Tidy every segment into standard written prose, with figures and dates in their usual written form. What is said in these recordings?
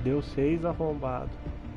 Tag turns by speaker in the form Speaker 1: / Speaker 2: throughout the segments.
Speaker 1: Deu 6 arrombado.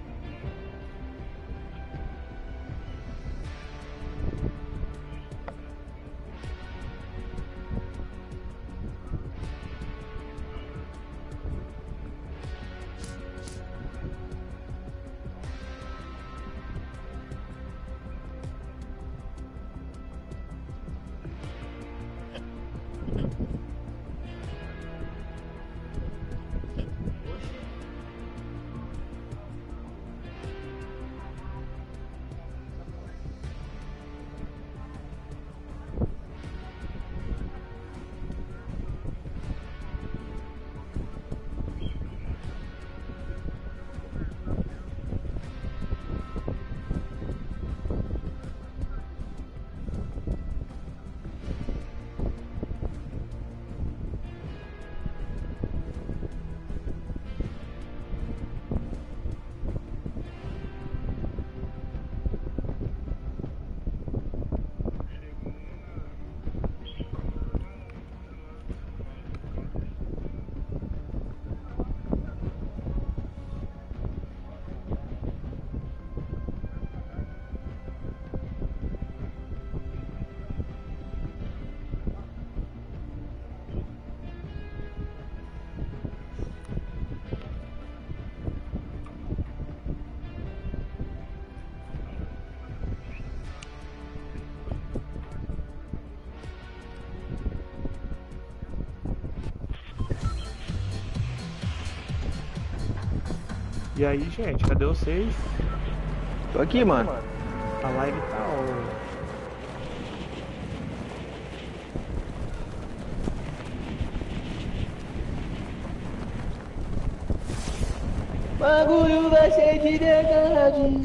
Speaker 1: E aí, gente, cadê vocês?
Speaker 2: Tô aqui, mano.
Speaker 1: A live tá on.
Speaker 2: Bagulho vai ser de verdade.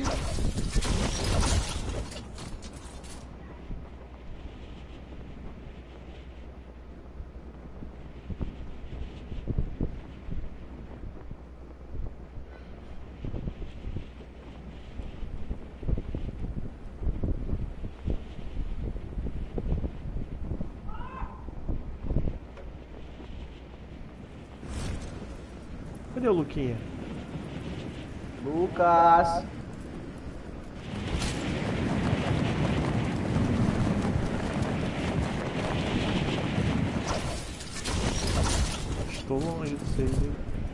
Speaker 1: Cadê o Luquinha?
Speaker 2: Lucas.
Speaker 1: Estou longe de vocês, hein?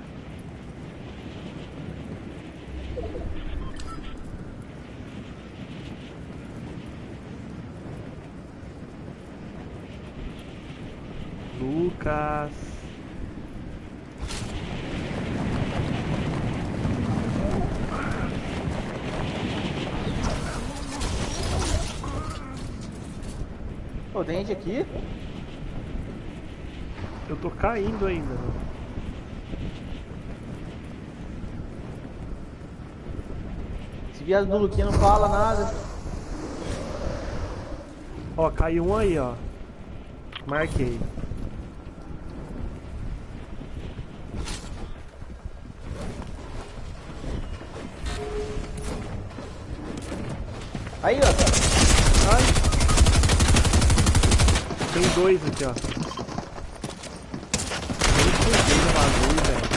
Speaker 1: Lucas.
Speaker 2: Pô, tem gente aqui?
Speaker 1: Eu tô caindo ainda.
Speaker 2: Esse viado do Luquinha não fala nada.
Speaker 1: Ó, caiu um aí, ó. Marquei.
Speaker 2: Aí, ó.
Speaker 1: Ai. Tem dois aqui, ó. Eu fugi no bagulho, velho.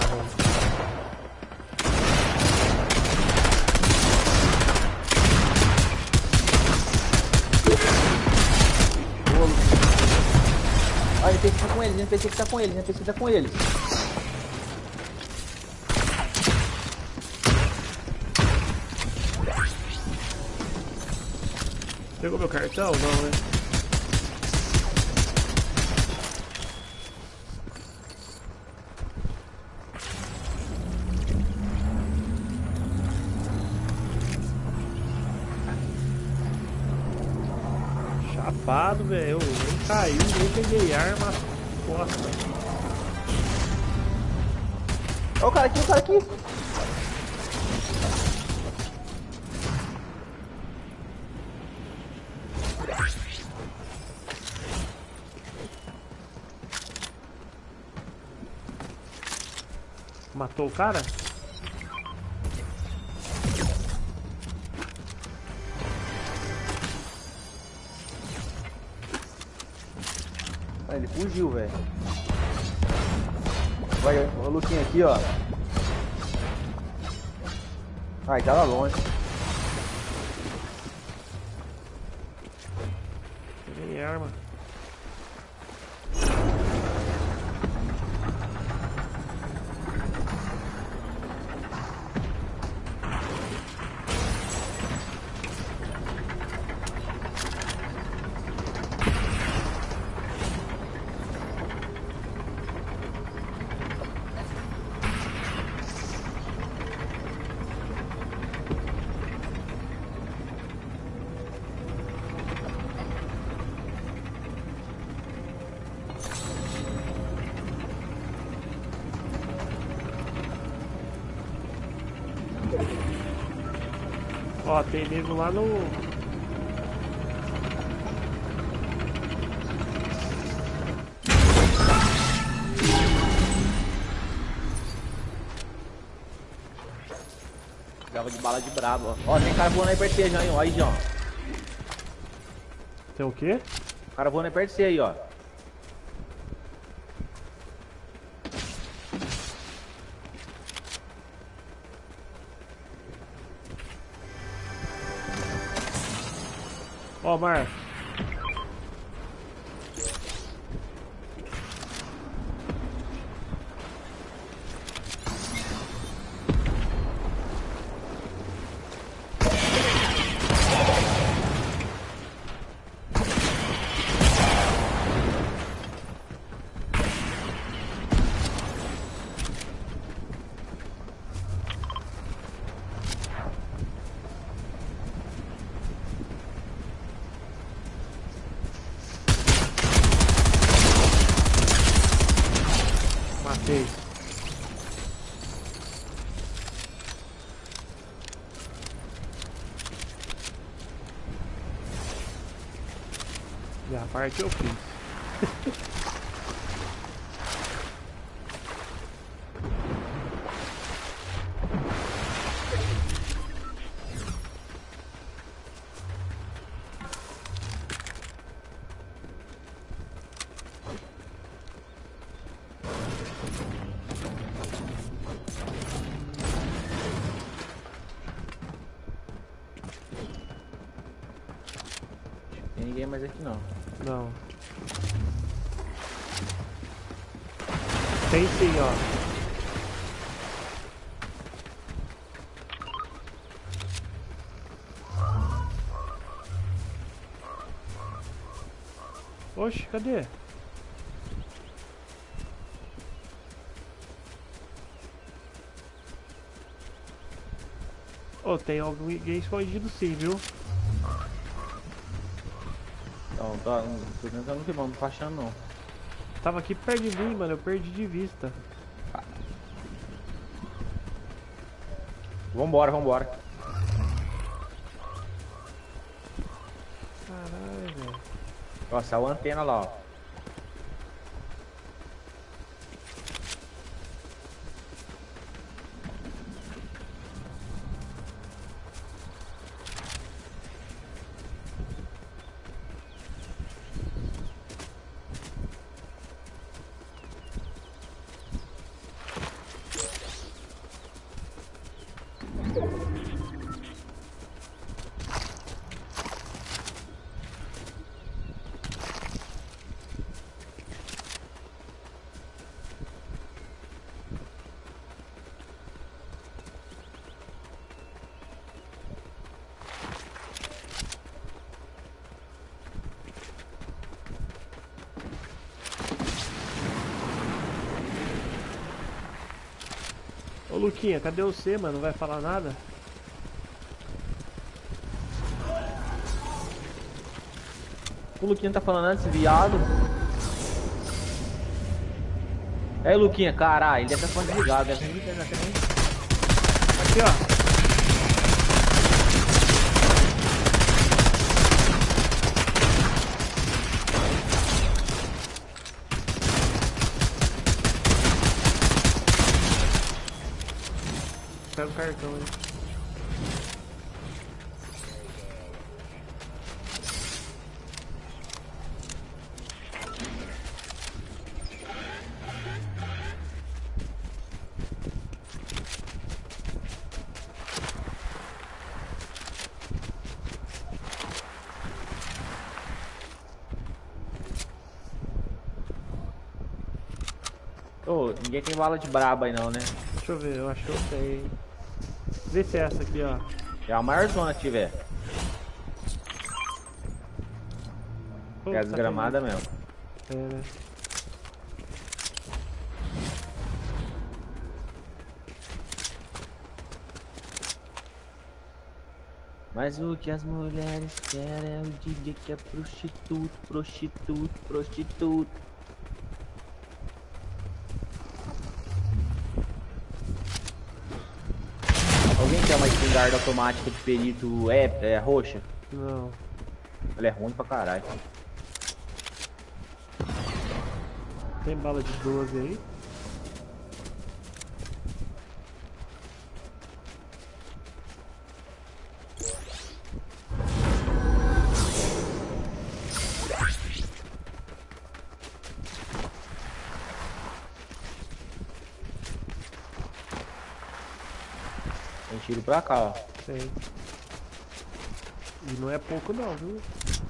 Speaker 2: Olha, NPC tá com eles, NPC que tá com eles, NPC tá com eles.
Speaker 1: Pegou meu cartão? Não, né? Chapado, velho. Nem caiu, nem peguei arma. Bosta.
Speaker 2: Ó o cara aqui, o cara aqui.
Speaker 1: Matou o cara?
Speaker 2: Ah, ele fugiu, velho. Vai, o Luquinha aqui, ó. Ai, tá lá longe.
Speaker 1: Tem arma. Ó, tem nego lá no...
Speaker 2: Jogava de bala de brabo, ó. Ó, tem cara voando aí perto de você, João. Ó aí, João.
Speaker 1: Tem o quê?
Speaker 2: Cara voando aí perto de você aí, ó.
Speaker 1: Ó, Marcos. Matei. E a parte eu fiz.
Speaker 2: Tem ninguém mais aqui não.
Speaker 1: Não. Tem sim, ó. Oxe, cadê? Ô, tem alguém escondido sim, viu?
Speaker 2: Não, tá, não tô tentando filmar, não tô achando não.
Speaker 1: Tava aqui perto de mim, mano, eu perdi de vista.
Speaker 2: Vambora, vambora.
Speaker 1: Caralho, velho.
Speaker 2: Ó, saiu a antena lá, ó.
Speaker 1: Ô Luquinha, cadê você, mano? Não vai falar nada?
Speaker 2: O Luquinha tá falando antes, viado. É aí, Luquinha, caralho, ele deve estar falando desligado, deve ter nem.
Speaker 1: Aqui, ó. Pega o cartão aí.
Speaker 2: Ô, ninguém tem bala de braba aí não, né?
Speaker 1: Deixa eu ver, eu acho que eu tenho. Vê se é essa aqui, ó.
Speaker 2: É a maior zona que tiver.
Speaker 1: Pô,
Speaker 2: É a desgramada mesmo.
Speaker 1: É, né?
Speaker 2: Mas o que as mulheres querem é o DJ que é prostituto, prostituto, prostituto. Alguém quer uma espingarda automática de perito roxa?
Speaker 1: Não.
Speaker 2: Ela é ruim pra caralho.
Speaker 1: Tem bala de 12 aí?
Speaker 2: Tem tiro pra cá, ó.
Speaker 1: Tem. E não é pouco não, viu?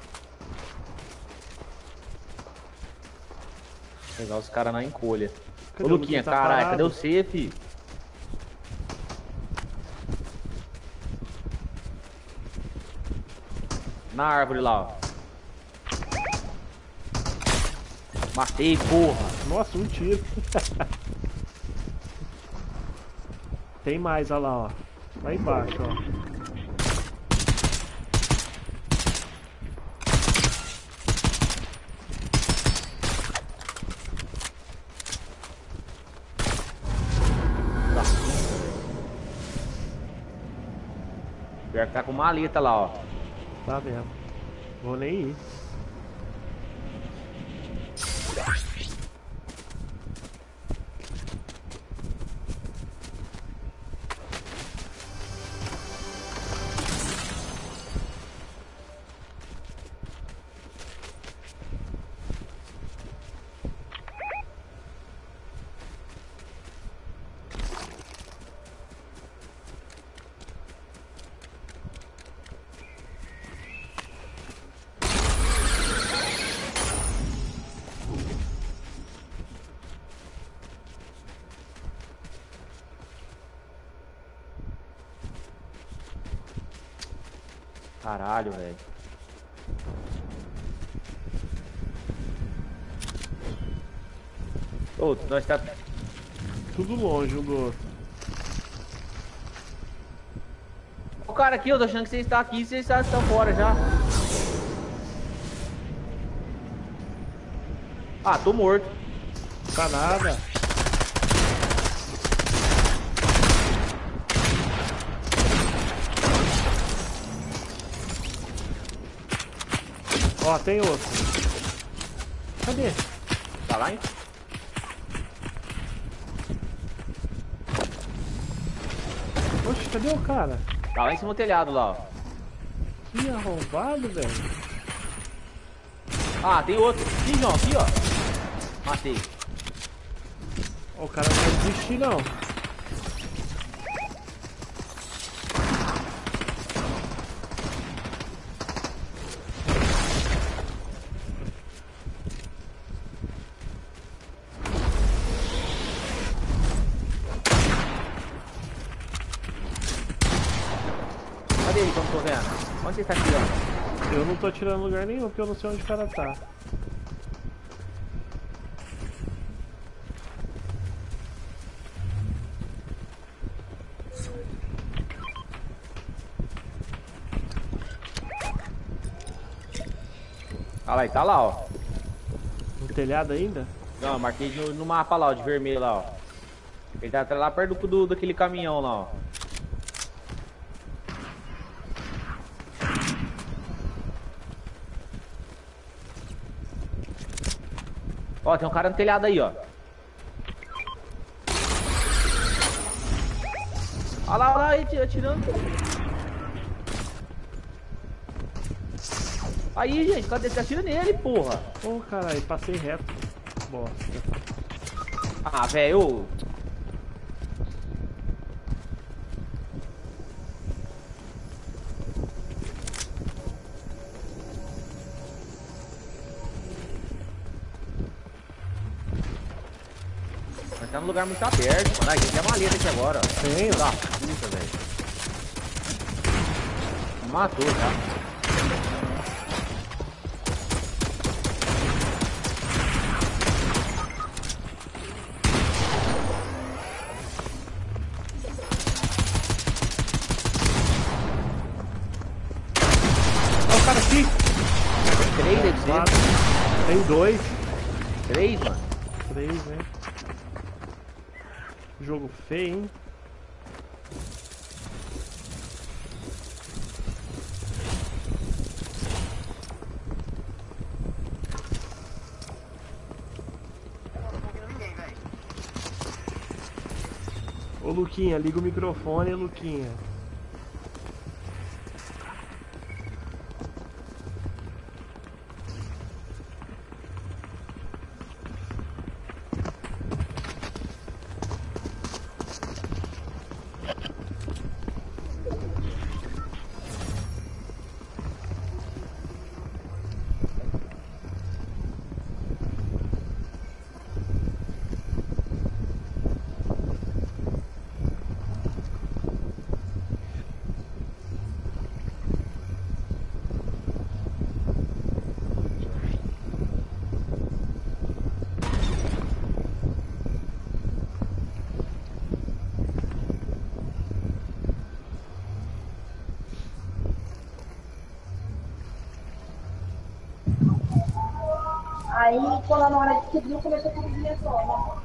Speaker 2: Pegar os caras na encolha.
Speaker 1: Cadê
Speaker 2: Ô
Speaker 1: o
Speaker 2: Luquinha,
Speaker 1: Luquinha? Tá
Speaker 2: caralho,
Speaker 1: parado?
Speaker 2: cadê você, fi? Na árvore lá, ó. Matei, porra.
Speaker 1: Nossa, um tiro. Tem mais, olha lá, ó. Lá embaixo, ó.
Speaker 2: Pior que tá com maleta lá, ó.
Speaker 1: Tá vendo? Vou nem ir.
Speaker 2: Caralho, velho. Ô, nós tá...
Speaker 1: Tudo longe um do outro.
Speaker 2: O cara aqui, eu tô achando que você está aqui e vocês estão fora já. Ah, tô morto.
Speaker 1: Tá nada. Ó, tem outro. Cadê?
Speaker 2: Tá lá, hein?
Speaker 1: Oxe, cadê o cara?
Speaker 2: Tá lá em cima do telhado lá, ó.
Speaker 1: Que arrombado, velho.
Speaker 2: Ah, tem outro. Aqui, João, aqui, ó. Matei.
Speaker 1: Ó, o cara não vai desistir, não.
Speaker 2: Cadê ele que eu não tô vendo? Onde você tá tirando?
Speaker 1: Eu não tô tirando lugar nenhum, porque eu não sei onde o cara tá.
Speaker 2: Ah lá, ele tá lá, ó.
Speaker 1: No telhado ainda?
Speaker 2: Não, eu marquei no mapa lá, ó, de vermelho lá, ó. Ele tá lá perto daquele caminhão lá, ó. Ó, tem um cara no telhado aí, ó. Olha lá, ele atirando. Aí, gente, cadê? Você atira nele, porra.
Speaker 1: Ô, caralho, passei reto. Bosta.
Speaker 2: Ah, velho. Mas tá num lugar muito aberto, mano. Aqui tem uma maleta aqui agora, ó.
Speaker 1: Tem, ó.
Speaker 2: Da puta, velho. Matou, tá?
Speaker 1: Olha o cara aqui.
Speaker 2: 3 deve ser.
Speaker 1: Tem 2.
Speaker 2: 3, mano.
Speaker 1: 3, né? Jogo feio, hein? Ô Luquinha, liga o microfone, Luquinha.
Speaker 3: Aí, quando na hora de subir, eu comecei a subir só, né?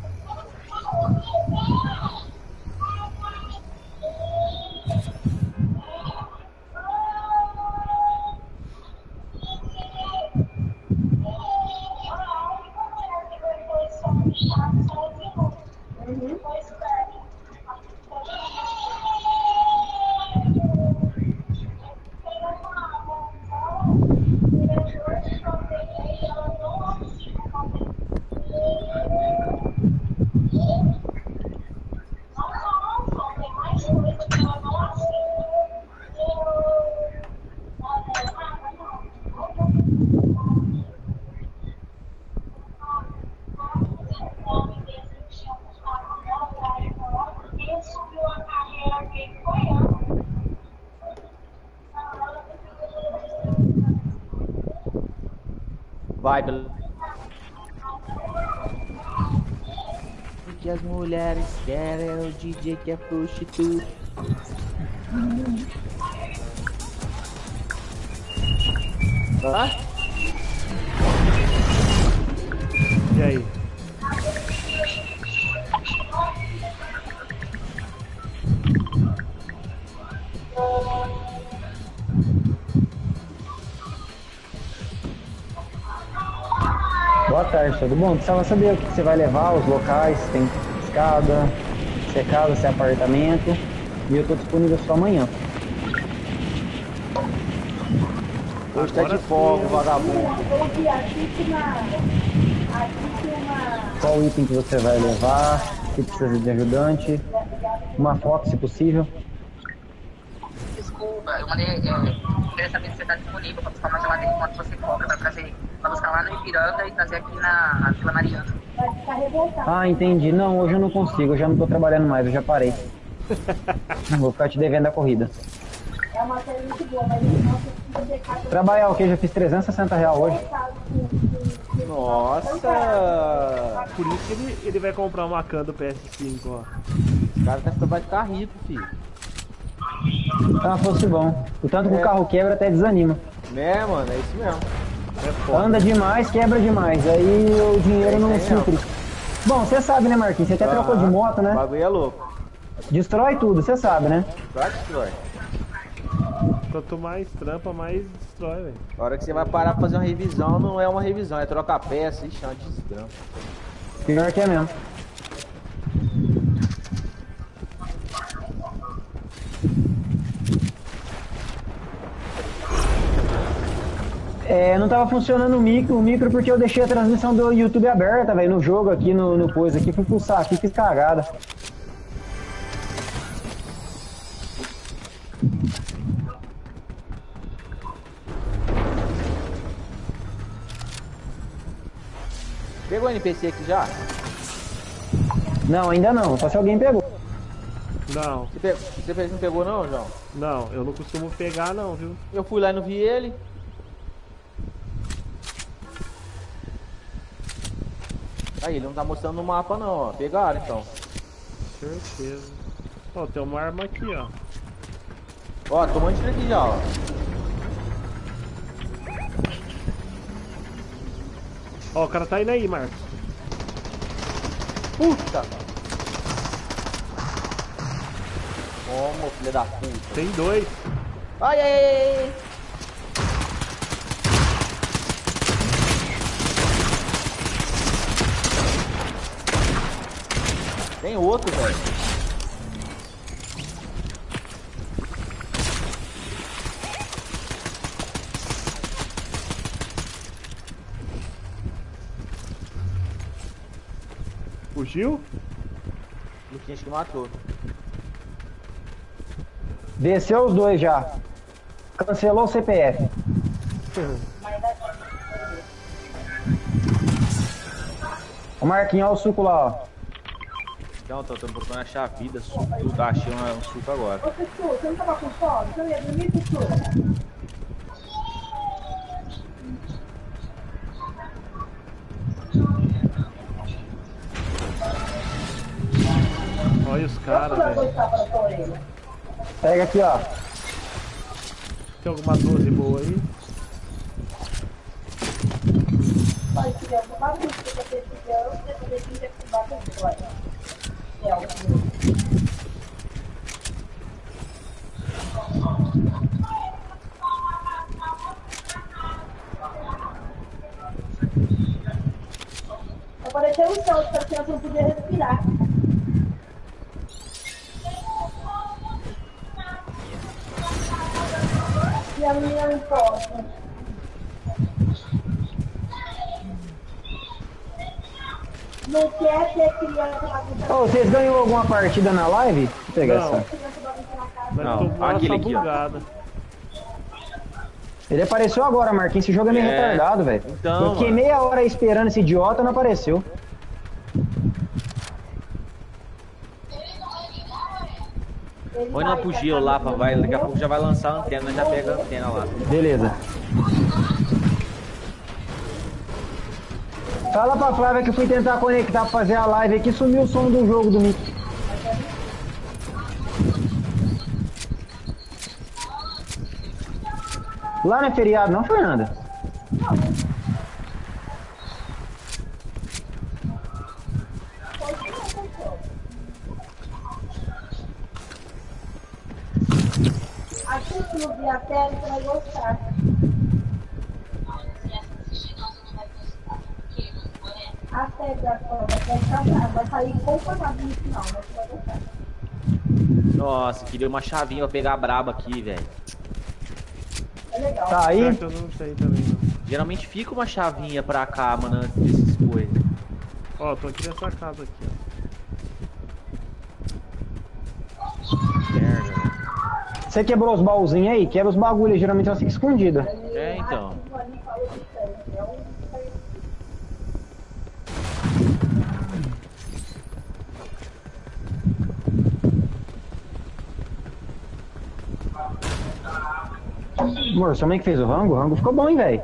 Speaker 2: Vai, pelo... O que as mulheres querem é o DJ que é prostituto. Hã?
Speaker 1: E aí?
Speaker 4: Boa tarde, tudo bom? Precisava saber o que você vai levar, os locais, se tem escada, se é casa, se é apartamento. E eu estou disponível só amanhã.
Speaker 2: Hoje tá
Speaker 1: Agora
Speaker 2: de folga,
Speaker 1: sim,
Speaker 2: vagabundo.
Speaker 3: Eu vi aqui que uma...
Speaker 4: Qual item que você vai levar, se precisa de ajudante, uma foto se possível.
Speaker 5: Desculpa, eu mandei. Queria saber se você está disponível para buscar uma geladeira enquanto você cobra para trazer. Para buscar lá no Ipiranga e trazer aqui na Vila Mariana.
Speaker 3: Vai ficar revoltado.
Speaker 4: Ah, entendi. Não, hoje eu não consigo, eu já não estou trabalhando mais, eu já parei. Vou ficar te devendo a corrida.
Speaker 3: É uma série muito boa, mas eu não consigo deixar...
Speaker 4: Trabalhar o quê? Já fiz R$360 hoje.
Speaker 2: Nossa!
Speaker 1: Por isso que ele vai comprar uma can do PS5, ó.
Speaker 2: O cara vai ficar rico, filho.
Speaker 4: Ah, fosse bom. O tanto que o carro quebra até desanima.
Speaker 2: Né, mano? É isso mesmo.
Speaker 1: É foda.
Speaker 4: Anda demais, quebra demais. Aí o dinheiro não
Speaker 2: isso aí
Speaker 4: supre. Bom, você sabe, né, Marquinhos? Você até trocou de moto,
Speaker 2: O
Speaker 4: né?
Speaker 2: bagulho é louco.
Speaker 4: Destrói tudo, você sabe, né?
Speaker 2: Claro que destrói.
Speaker 1: Quanto mais trampa, mais destrói, velho.
Speaker 2: A hora que você vai parar pra fazer uma revisão, não é uma revisão, é trocar peça. Ixi, é uma desgrama.
Speaker 4: Pior que é mesmo. Não tava funcionando o micro porque eu deixei a transmissão do YouTube aberta, velho, no jogo aqui, no coisa aqui, fui pulsar aqui, fiz cagada.
Speaker 2: Pegou o NPC aqui já?
Speaker 4: Não, ainda não. Só se alguém pegou.
Speaker 1: Não,
Speaker 2: Você não pegou não, João?
Speaker 1: não, eu não costumo pegar não, viu?
Speaker 2: Eu fui lá e não vi ele. Aí, ele não tá mostrando no mapa não, ó. Pegaram então.
Speaker 1: Certeza. Ó, tem uma arma aqui, ó.
Speaker 2: Ó, tomando tiro aqui já, ó.
Speaker 1: Ó, o cara tá indo aí, Marcos.
Speaker 2: Puta! Como, filha da puta.
Speaker 1: Tem dois.
Speaker 2: Ai, ai, ai, ai. Tem outro, velho.
Speaker 1: Fugiu?
Speaker 2: Luquinhas que matou.
Speaker 4: Desceu os dois já. Cancelou o CPF. O Marquinhos, olha o suco lá, ó.
Speaker 2: Então, tô procurando achar a vida, suco, tudo. Achei um suco agora.
Speaker 3: Ô, Chuchu, você não tava com fome? Você não ia dormir, Chuchu?
Speaker 1: Olha os caras, velho.
Speaker 4: Pega aqui, ó.
Speaker 1: Tem alguma 12 boa aí?
Speaker 3: Vai, filha, eu vou bater isso pra você, filha. Eu sei fazer isso, que bate agora. É, o apareceu o sol, que a criança não podia respirar. E a menina não pode. Não quer ter criança bagunçando.
Speaker 4: Ô, vocês ganhou alguma partida na live? Deixa eu pegar
Speaker 1: Não.
Speaker 4: essa.
Speaker 3: Criança bagunçando na casa.
Speaker 1: Mas
Speaker 2: Não,
Speaker 1: tomou
Speaker 2: aquele
Speaker 1: essa
Speaker 2: aqui, ó.
Speaker 1: bugada.
Speaker 4: Ele apareceu agora, Marquinhos. Esse jogo é meio
Speaker 2: É,
Speaker 4: retardado, velho.
Speaker 2: então,
Speaker 4: Eu fiquei
Speaker 2: mano.
Speaker 4: meia hora esperando esse idiota e não apareceu.
Speaker 2: Põe na bugio lá, vai, daqui a pouco já vai lançar a antena, já pega a antena lá.
Speaker 4: Beleza. Fala pra Flávia que eu fui tentar conectar pra fazer a live aqui, sumiu o som do jogo do Mickey. Lá não é feriado não, Fernanda?
Speaker 3: Assiste no dia série, você vai gostar. A série da prova vai casar, vai sair conformadinho no final, mas você vai gostar.
Speaker 2: Nossa, queria uma chavinha pra pegar a braba aqui, velho.
Speaker 3: É legal.
Speaker 4: Tá aí?
Speaker 1: Pior que eu não sei também, não.
Speaker 2: Geralmente fica uma chavinha pra cá, mano, antes dessas coisas.
Speaker 1: Ó, tô aqui nessa casa aqui, ó.
Speaker 2: Merda, velho.
Speaker 4: Você quebrou os baúzinhos aí? Quebra os bagulhos, geralmente elas ficam escondidas.
Speaker 2: É, então.
Speaker 3: O Ali falou de série, é um...
Speaker 4: Amor, sua mãe que fez o rango? O rango ficou bom, hein, velho?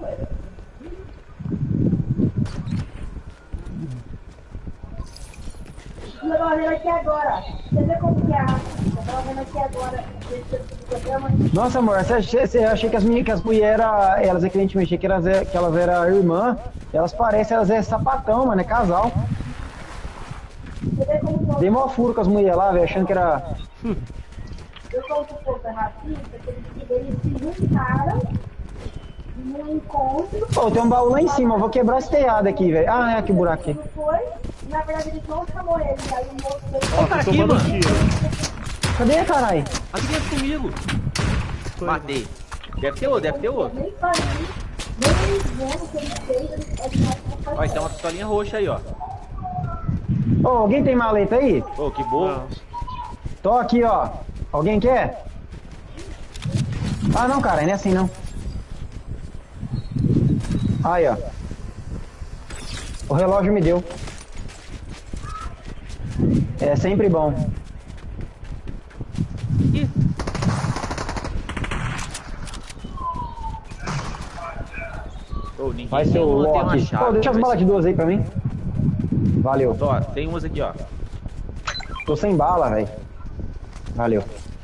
Speaker 3: Eu tava vendo aqui agora. Você vê como que é rápido? Eu tava vendo aqui agora. Esse programa.
Speaker 4: Nossa, amor, você achei que as mulheres elas é que a gente mexia, que elas eram irmã, elas parecem, elas é sapatão, mano, é casal.
Speaker 3: Você vê como que
Speaker 4: Dei mó furo com as mulheres lá, velho, achando que era.
Speaker 3: eu sou um pouco racista, que eles se juntaram num encontro.
Speaker 4: Pô, tem um baú lá em cima, eu vou quebrar esse telhado aqui, velho. Ah, é aqui o buraco aqui.
Speaker 3: Não foi? Na verdade, eles não chamou ele. Aí o moço veio.
Speaker 1: Ó,
Speaker 2: cara,
Speaker 1: tô
Speaker 2: aqui,
Speaker 1: tomando
Speaker 2: mano.
Speaker 1: tiro.
Speaker 4: Cadê, caralho?
Speaker 2: Aqui dentro comigo.
Speaker 1: Foi.
Speaker 2: Matei. Deve ter outro, deve ter outro.
Speaker 3: Nem falei, nem vendo o que ele fez.
Speaker 2: Ó, tem uma pistolinha roxa aí, ó.
Speaker 4: Ô, alguém tem maleta aí?
Speaker 2: Ô, que boa.
Speaker 1: Não.
Speaker 4: Tô aqui, ó. Alguém quer? Ah, não, cara, não é assim não. Aí, ó. O relógio me deu. É sempre bom.
Speaker 2: Ih, ô, ninguém
Speaker 4: Vai ser o
Speaker 2: tem uma
Speaker 4: Loki.
Speaker 2: chave.
Speaker 4: Pô, deixa as
Speaker 2: vai
Speaker 4: balas de
Speaker 2: ser-
Speaker 4: 12 aí pra mim. Valeu.
Speaker 2: Ó, tem umas aqui, ó.
Speaker 4: Tô sem bala, velho. Valeu.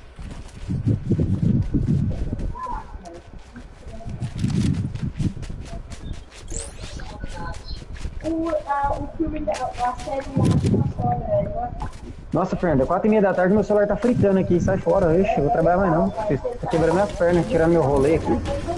Speaker 3: O filme, a série não só, velho.
Speaker 4: Nossa, Fernanda, 4h30 da tarde meu celular tá fritando aqui. Sai fora, ixi, eu vou trabalhar mais não. Tá quebrando minhas pernas, tirando meu rolê aqui.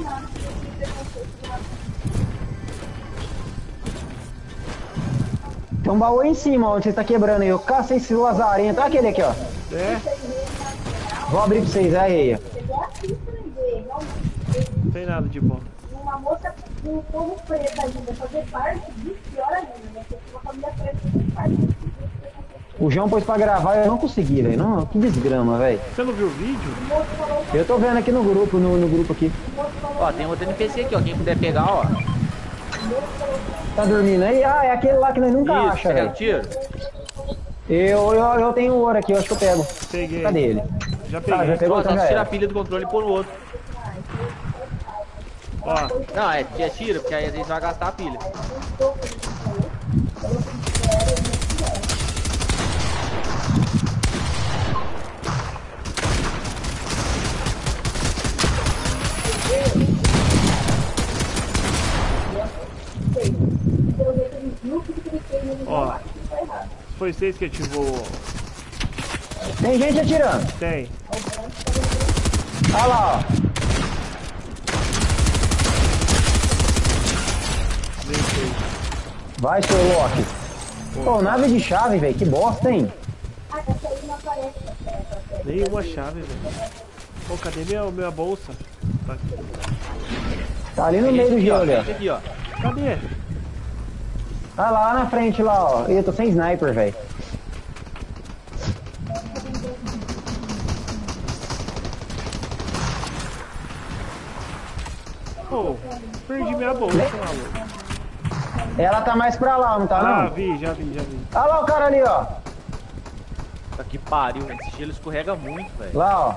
Speaker 4: Tem um baú aí em cima, onde você tá quebrando aí. Eu cacei esse lazarento. Olha aquele aqui, ó.
Speaker 1: É,
Speaker 4: Vou abrir pra vocês, aí.
Speaker 3: Chegou aqui pra ver, realmente.
Speaker 1: não tem nada de bom.
Speaker 3: Uma moça com um povo preto ainda fazer parte disso, pior ainda, né? Porque uma família preta fazer parte disso.
Speaker 4: O João pôs pra gravar e eu não consegui, velho. Não, que desgrama, velho.
Speaker 1: Você não viu o vídeo?
Speaker 4: Eu tô vendo aqui no grupo, no grupo aqui.
Speaker 2: Ó, tem outro NPC aqui, ó. Quem puder pegar, ó.
Speaker 4: Tá dormindo aí? Ah, é aquele lá que nós nunca
Speaker 2: Isso,
Speaker 4: acha,
Speaker 2: pega o
Speaker 4: velho.
Speaker 2: tiro.
Speaker 4: Eu tenho ouro aqui, eu acho que eu pego.
Speaker 1: Peguei.
Speaker 4: Cadê ele?
Speaker 1: Já
Speaker 4: Ah,
Speaker 1: peguei.
Speaker 4: já pegou,
Speaker 2: Ó,
Speaker 4: então
Speaker 2: só
Speaker 4: já
Speaker 2: tira a
Speaker 4: era.
Speaker 2: pilha do controle e pôr no outro.
Speaker 1: Ó,
Speaker 2: Não, é tira, porque aí às vezes vai gastar a pilha.
Speaker 1: ó. Foi vocês que ativou.
Speaker 4: Tem gente atirando.
Speaker 1: Tem.
Speaker 4: Olha lá, ó.
Speaker 1: Deixei.
Speaker 4: Vai, seu Loki. Pô, nave de chave, velho. Que bosta, hein?
Speaker 1: Nenhuma chave, velho. Pô, cadê minha bolsa? Tá aqui.
Speaker 4: Tá ali no meio do
Speaker 2: Aqui,
Speaker 4: gelo,
Speaker 2: ó.
Speaker 4: ali, ó.
Speaker 2: Esse aqui, ó.
Speaker 1: Cadê?
Speaker 4: Ah, lá na frente, lá, ó. Eu tô sem sniper, velho.
Speaker 1: Pô, perdi minha bolsa, maluco.
Speaker 4: Ela tá mais pra lá, não tá,
Speaker 1: Ah,
Speaker 4: não?
Speaker 1: vi, já vi, já vi.
Speaker 4: Olha lá o cara ali, ó.
Speaker 2: Tá que pariu, esse gelo escorrega muito, velho.
Speaker 4: Lá, ó.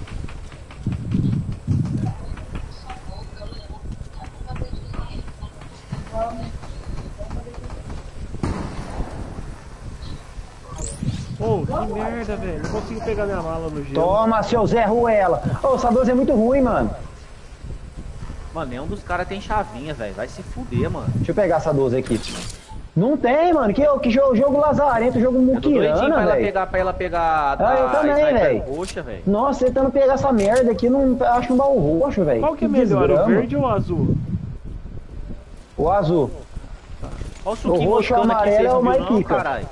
Speaker 1: Pô, que merda, velho. Não consigo pegar minha mala no gelo.
Speaker 4: Toma, seu Zé Ruela. Ô, essa 12 é muito ruim, mano.
Speaker 2: Mano, nenhum dos caras tem chavinha, velho. Vai se fuder, mano.
Speaker 4: Deixa eu pegar essa 12 aqui. Não tem, mano. Que jogo lazarento, jogo
Speaker 2: Eu tô doidinho
Speaker 4: muquirana, velho.
Speaker 2: pra ela pegar
Speaker 4: Ah, eu também,
Speaker 2: sniper
Speaker 4: velho.
Speaker 2: roxa, velho.
Speaker 4: Nossa, tentando pegar essa merda aqui, não acho um baú roxo, velho.
Speaker 1: Qual que é melhor, o verde ou o azul?
Speaker 4: O azul.
Speaker 2: Olha o suquinho
Speaker 4: O roxo e o
Speaker 2: moscando aqui,
Speaker 4: amarelo
Speaker 2: vocês
Speaker 4: é o
Speaker 2: não
Speaker 4: mais
Speaker 2: viram não,
Speaker 4: pica.
Speaker 2: caralho.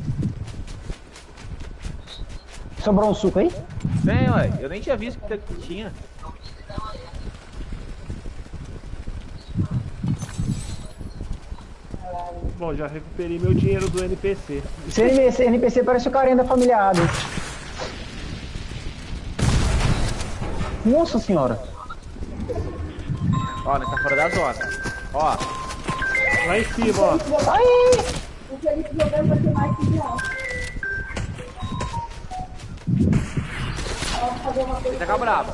Speaker 4: Sobrou um suco aí?
Speaker 2: Tem, ué. Eu nem tinha visto que tinha.
Speaker 1: Bom, já recuperei meu dinheiro do NPC.
Speaker 4: Esse NPC parece o carinha da família Adams. Nossa senhora.
Speaker 2: Ó, nós tá fora da zona. Ó,
Speaker 1: Lá em cima, ó.
Speaker 4: Aí!
Speaker 3: O Felipe jogando vai ser mais que real. Vamos fazer uma coisa.
Speaker 2: ele tá bravo.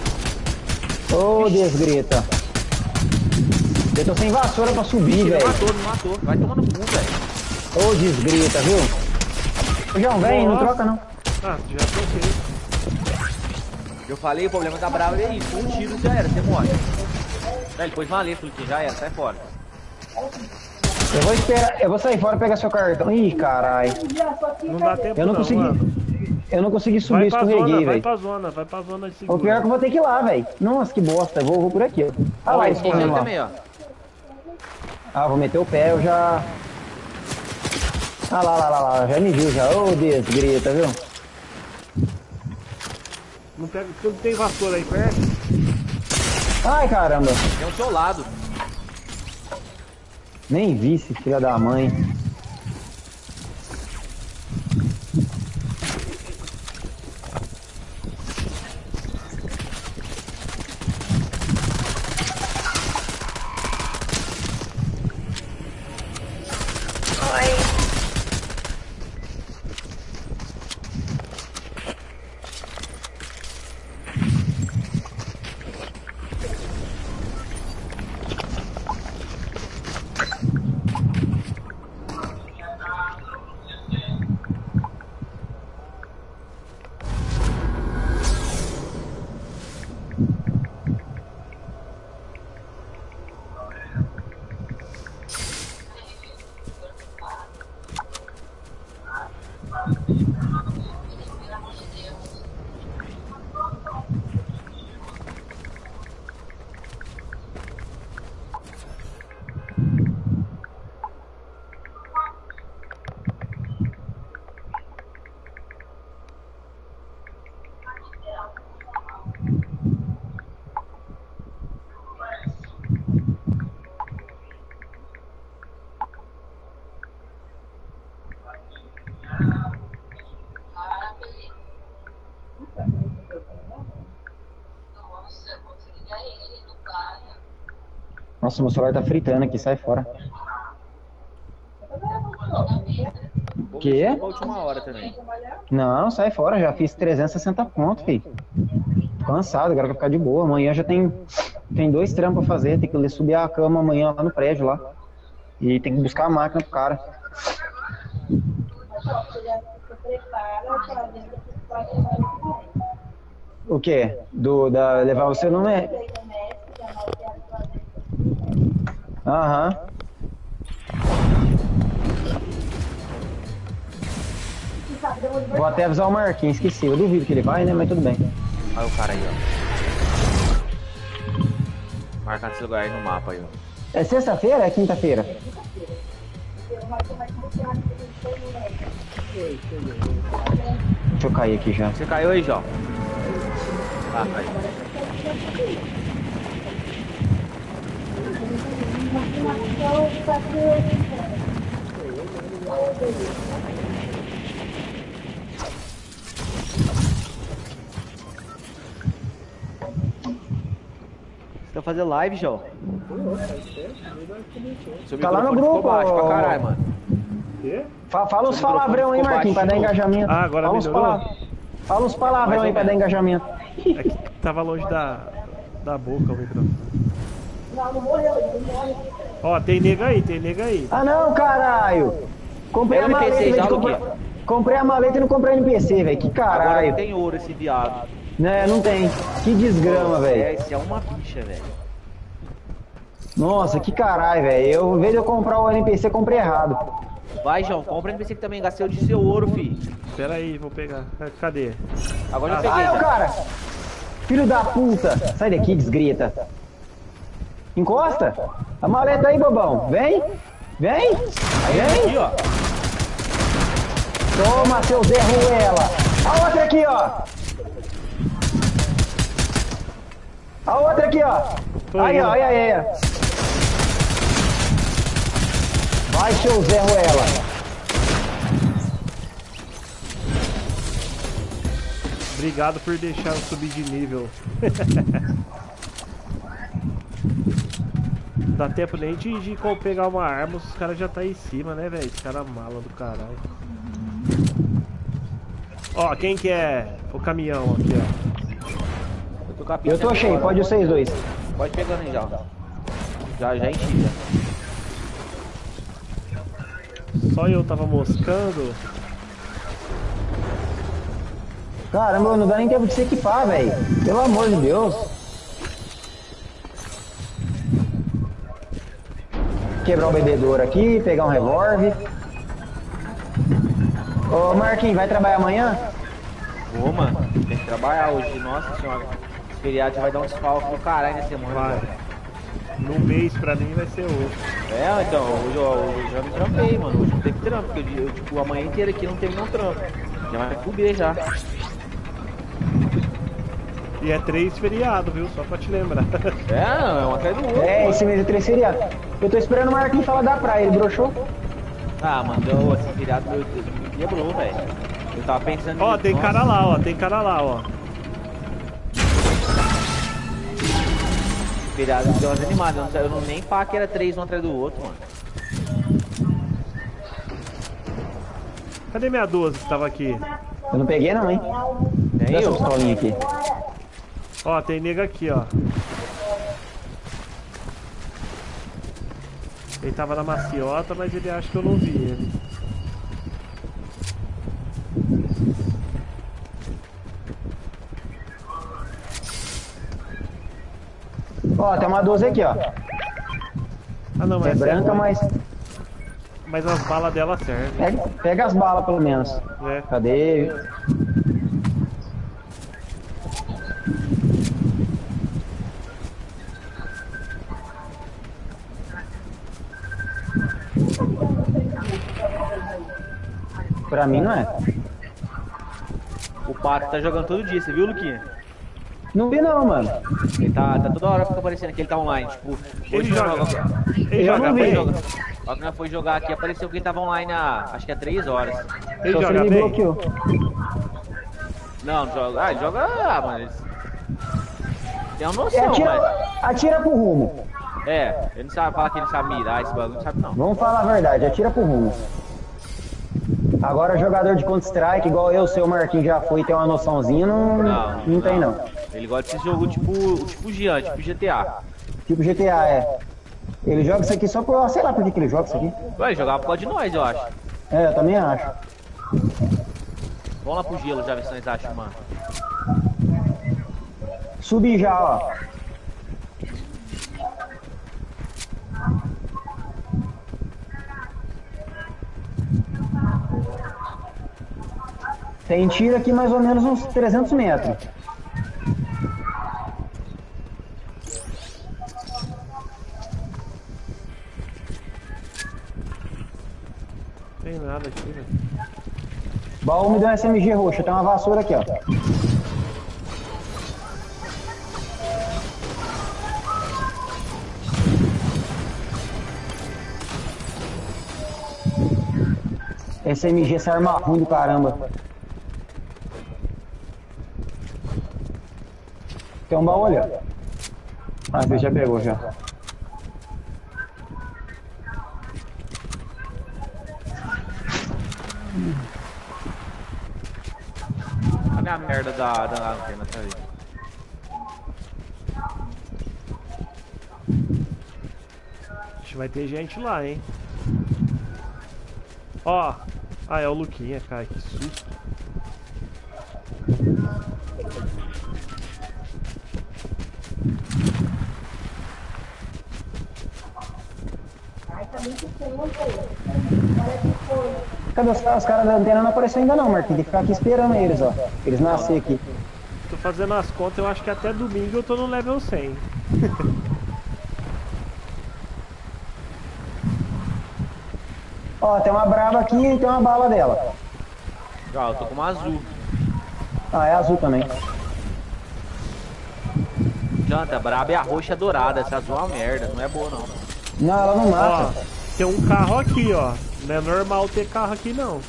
Speaker 4: Ô, desgrita. Eu tô sem vassoura pra subir,
Speaker 2: Ele
Speaker 4: velho.
Speaker 2: matou, não matou. Vai tomando cu, velho.
Speaker 4: Ô, desgrita, viu? Ô, João, vem, não
Speaker 1: Nossa.
Speaker 4: troca não.
Speaker 1: Ah, já troquei.
Speaker 2: Eu falei, o problema da brava é isso. Um tiro já era, você morre. Velho, depois valeu, que já era, sai fora.
Speaker 4: Eu vou esperar, eu vou sair fora e pegar seu cartão. Ih, caralho.
Speaker 1: Não dá tempo
Speaker 4: Eu não consegui.
Speaker 1: mano.
Speaker 4: Eu não consegui subir,
Speaker 1: Vai pra zona,
Speaker 4: escorreguei,
Speaker 1: vai
Speaker 4: velho.
Speaker 1: pra zona, vai pra zona de
Speaker 4: O
Speaker 1: seguro.
Speaker 4: pior é que eu vou ter que ir lá, velho. Nossa, que bosta. Eu vou por aqui, ó. Ah lá,
Speaker 2: Ó,
Speaker 4: eles
Speaker 2: tem
Speaker 4: correndo
Speaker 2: ele
Speaker 4: lá.
Speaker 2: também, ó.
Speaker 4: Ah, vou meter o pé, eu já... Ah lá, já me viu já. Ô, desgrita, viu?
Speaker 1: Não, pega, não tem vassoura aí perto?
Speaker 4: Ai, caramba.
Speaker 2: Tem ao seu lado.
Speaker 4: Nem vi esse filho da mãe. Nossa, meu celular tá fritando aqui, sai fora.
Speaker 2: Vou
Speaker 4: Quê?
Speaker 2: mexer pra última hora também.
Speaker 4: Não, sai fora, já fiz 360 pontos, filho. Cansado, agora vai ficar de boa. Amanhã já tem 2 trampos pra fazer, tem que subir a cama amanhã lá no prédio lá. E tem que buscar a máquina pro cara.
Speaker 3: Você já se prepara para dentro do próximo.
Speaker 4: O quê? Da levar você no médico? Aham. Vou até avisar o Marquinhos, esqueci. Eu duvido que ele vai, né? Mas tudo bem.
Speaker 2: Olha o cara aí, ó. Marca esse lugar aí no mapa aí, ó.
Speaker 4: É sexta-feira ou é quinta-feira? Deixa eu cair aqui já.
Speaker 2: Você caiu aí, João? Tá, caiu. Você tá fazendo live, João? Seu
Speaker 4: Tá lá no
Speaker 2: microfone
Speaker 4: grupo,
Speaker 2: ficou baixo pra
Speaker 4: ó.
Speaker 2: caralho, mano.
Speaker 1: Quê?
Speaker 4: Fala uns
Speaker 2: Seu microfone
Speaker 4: palavrão aí,
Speaker 2: ficou
Speaker 4: Marquinhos, pra dar
Speaker 2: baixo de novo.
Speaker 4: engajamento.
Speaker 1: Ah, agora
Speaker 4: Fala uns
Speaker 1: melhorou?
Speaker 4: Fala uns palavrão
Speaker 2: Mais
Speaker 4: aí
Speaker 2: ou
Speaker 4: pra dar
Speaker 2: menos.
Speaker 4: engajamento.
Speaker 1: É que tava longe da boca o microfone. Ó, tem nega aí.
Speaker 4: Ah não, caralho! Comprei a
Speaker 2: NPC,
Speaker 4: maleta, em vez de
Speaker 2: joga o
Speaker 4: comprar...
Speaker 2: quê?
Speaker 4: Comprei a maleta e não comprei NPC, velho. Que
Speaker 2: Agora
Speaker 4: caralho.
Speaker 2: não tem ouro esse viado.
Speaker 4: Né, não tem. Que desgrama, velho.
Speaker 2: Esse é uma bicha, velho.
Speaker 4: Nossa, que caralho, velho. Em vez de eu comprar o NPC, comprei errado.
Speaker 2: Vai, João, compra NPC que também gastei de seu ouro, fi.
Speaker 1: Pera aí, vou pegar. Cadê?
Speaker 2: Agora eu
Speaker 4: Ah,
Speaker 2: peguei.
Speaker 4: é o
Speaker 2: já.
Speaker 4: cara! Filho da puta! Sai daqui, desgrita. Encosta! A maleta aí, bobão. Vem! Vem!
Speaker 2: Aqui,
Speaker 4: Vem!
Speaker 2: ó.
Speaker 4: Toma, seu Zé Ruela! A outra aqui, ó! A outra aqui, ó!
Speaker 1: Tô
Speaker 4: Aí,
Speaker 1: indo.
Speaker 4: ó, aí. Vai, seu Zé Ruela!
Speaker 1: Obrigado por deixar eu subir de nível. Dá tempo nem de pegar uma arma, os caras já tá aí em cima, né, velho? Esse cara mala do caralho. Ó, quem que é o caminhão aqui, ó?
Speaker 2: Eu tô com a pizza
Speaker 4: Eu tô
Speaker 2: aqui
Speaker 4: cheio,
Speaker 2: agora.
Speaker 4: pode vocês dois.
Speaker 2: Pode pegando aí, já. Já enchi, já.
Speaker 1: Só eu tava moscando.
Speaker 4: Caramba, não dá nem tempo de se equipar, velho. Pelo amor de Deus. Quebrar um bebedouro aqui, pegar um revólver. Ô Marquinhos, vai trabalhar amanhã?
Speaker 2: Ô, mano, tem que trabalhar hoje. Nossa senhora. Esse feriado já vai dar um desfalque do caralho nessa semana.
Speaker 1: Vai.
Speaker 2: velho.
Speaker 1: No mês pra mim vai ser outro.
Speaker 2: É, então, hoje eu já me trampei, mano. Hoje não teve trampo, porque eu, tipo, a manhã inteira aqui não teve nenhum trampo. Já vai fuder já.
Speaker 1: E é 3 feriados, viu? Só pra te lembrar.
Speaker 2: É, não, é um atrás do outro.
Speaker 4: É,
Speaker 2: mano.
Speaker 4: esse mês é 3 feriados. Eu tô esperando o Marquinhos falar da praia, ele broxou?
Speaker 2: Ah, mano, esse feriado me quebrou, velho. Eu tava pensando
Speaker 1: Ó,
Speaker 2: nisso,
Speaker 1: tem
Speaker 2: nossa.
Speaker 1: cara lá, ó. Tem cara lá, ó.
Speaker 2: Feriado deu umas animadas, eu não nem pá que era 3 um atrás do outro, mano.
Speaker 1: Cadê minha 12 que tava aqui?
Speaker 4: Eu não peguei não, hein?
Speaker 2: Nem
Speaker 4: Dá essa
Speaker 2: eu.
Speaker 4: pistolinha aqui.
Speaker 1: Ó, tem nega aqui, ó. Ele tava na maciota, mas ele acha que eu não vi ele.
Speaker 4: Ó, tem uma 12 aqui, ó.
Speaker 1: Ah, não,
Speaker 4: É
Speaker 1: mas
Speaker 4: branca, mas...
Speaker 1: Mas as balas dela servem.
Speaker 4: Pega as balas pelo menos.
Speaker 1: É.
Speaker 4: Cadê? Pra mim não é.
Speaker 2: O Pato tá jogando todo dia, você viu, Luquinha?
Speaker 4: Não vi não, mano.
Speaker 2: Ele tá toda hora fica aparecendo que ele tá online, tipo...
Speaker 1: Ele
Speaker 2: hoje
Speaker 1: joga. Ele
Speaker 4: Eu
Speaker 1: joga
Speaker 4: não vi.
Speaker 1: bem.
Speaker 2: Só que nós foi jogar aqui, apareceu que ele tava online há, acho que há 3 horas.
Speaker 1: Ele
Speaker 4: Só se
Speaker 1: joga
Speaker 4: ele me
Speaker 1: bem.
Speaker 4: bloqueou.
Speaker 2: Não, não joga. Ah, ele joga. Ah, mano. Tem uma noção,
Speaker 4: Atira pro rumo.
Speaker 2: mas. É, ele não sabe falar que ele sabe mirar esse bagulho, não sabe não.
Speaker 4: Vamos falar a verdade, atira pro rumo. Agora jogador de Counter-Strike, igual eu, seu Marquinhos já foi, tem uma noçãozinha, não tem não.
Speaker 2: Ele gosta desse jogo tipo Gian, tipo GTA.
Speaker 4: Tipo GTA, é. Ele joga isso aqui só por, sei lá por que ele joga isso aqui.
Speaker 2: Ué, ele jogava por causa de nós, eu acho.
Speaker 4: É, eu também acho.
Speaker 2: Vamos lá pro gelo já ver se nós achamos, mano.
Speaker 4: Subi já, ó. Tem tiro aqui mais ou menos uns 300 metros.
Speaker 1: Tem nada aqui, velho.
Speaker 4: Baú me deu um SMG roxo, tem uma vassoura aqui, ó. SMG, essa arma ruim do caramba. Tem um baú ali, ó. Ah, você já pegou já.
Speaker 2: Cadê a merda da lanterna, tá aí?
Speaker 1: Acho que vai ter gente lá, hein? Ó. Ah, é o Luquinha, cara, que susto.
Speaker 4: Cadê os caras da antena? Não apareceu ainda não, Marquinhos. Tem que ficar aqui esperando eles, ó. Eles nascer aqui.
Speaker 1: Tô fazendo as contas, eu acho que até domingo eu tô no level 100.
Speaker 4: Ó, tem uma brava aqui e tem uma bala dela.
Speaker 2: Ah, eu tô com uma azul.
Speaker 4: Ah, é azul também.
Speaker 2: Janta, braba é a roxa dourada. Essa azul é uma merda, não é boa não.
Speaker 4: Não, ela não
Speaker 1: Ó,
Speaker 4: mata.
Speaker 1: tem um carro aqui, ó. Não é normal ter carro aqui, não.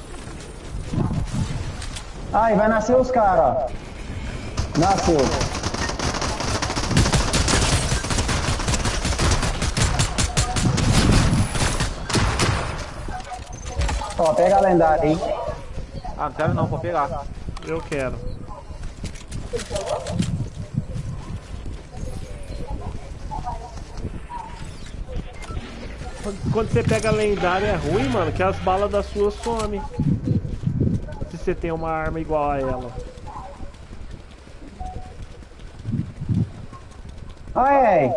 Speaker 4: Ai, vai nascer os caras, ó. Nasceu. Ó, pega a lendária aí.
Speaker 2: Ah, não quero não, vou pegar.
Speaker 1: Eu quero. Quando você pega a lendária é ruim, mano, que as balas da sua somem. Se você tem uma arma igual a ela.
Speaker 4: Ai.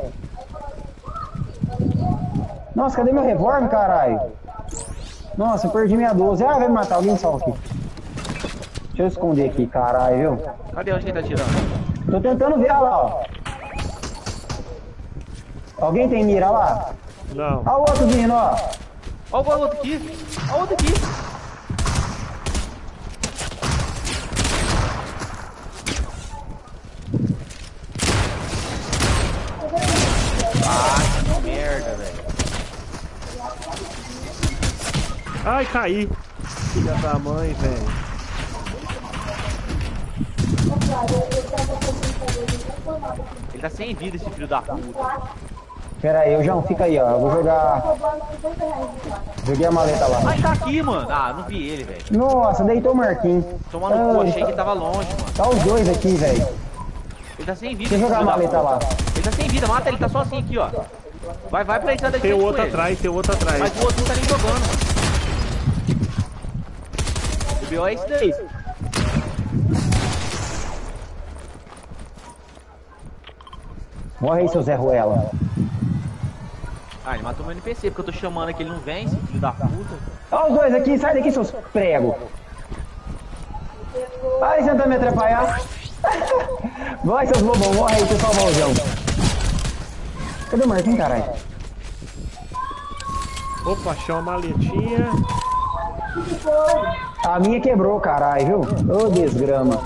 Speaker 4: Nossa, cadê meu revólver, caralho? Nossa, eu perdi minha 12. Ah, vai me matar. Alguém salva aqui. Deixa eu esconder aqui, caralho, viu?
Speaker 2: Cadê onde que ele tá tirando?
Speaker 4: Tô tentando ver, olha lá, ó. Alguém tem mira lá?
Speaker 1: Não.
Speaker 4: Olha o outro vindo, ó.
Speaker 2: Ó o outro aqui. Ó o outro aqui. Ah, que merda, velho.
Speaker 1: Ai, caí. Filha da mãe, velho.
Speaker 2: Ele tá sem vida, esse filho da puta.
Speaker 4: Pera aí, eu já fica aí, ó. Eu vou jogar. Joguei a maleta lá.
Speaker 2: Ah, ele tá aqui, mano. Ah, não vi ele, velho.
Speaker 4: Nossa, deitou o Marquinhos.
Speaker 2: Toma no cu,
Speaker 4: Ah,
Speaker 2: achei que tava longe, mano.
Speaker 4: Tá os dois aqui, velho.
Speaker 2: Ele tá sem vida.
Speaker 4: Deixa eu jogar a
Speaker 2: filho da
Speaker 4: maleta
Speaker 2: puta.
Speaker 4: lá.
Speaker 2: Ele tá sem vida, mata ele, tá só assim aqui, ó. Vai pra entrada de
Speaker 1: Tem
Speaker 2: frente
Speaker 1: outro
Speaker 2: com ele.
Speaker 1: atrás, tem outro atrás.
Speaker 2: Mas o outro não tá nem jogando, mano. O pior é esse daí.
Speaker 4: Morre aí, seu Zé Ruela.
Speaker 2: Ah, ele matou meu NPC, porque eu tô chamando aqui, ele não vem, esse filho da puta.
Speaker 4: Olha os dois aqui, sai daqui, seus pregos. Vai tentando me atrapalhar. Vai, seus bobão, morre aí, pessoal, malzão. Cadê o Marquinhos, caralho?
Speaker 1: Opa, achei uma maletinha.
Speaker 4: A minha quebrou, caralho, viu? Ô, desgrama.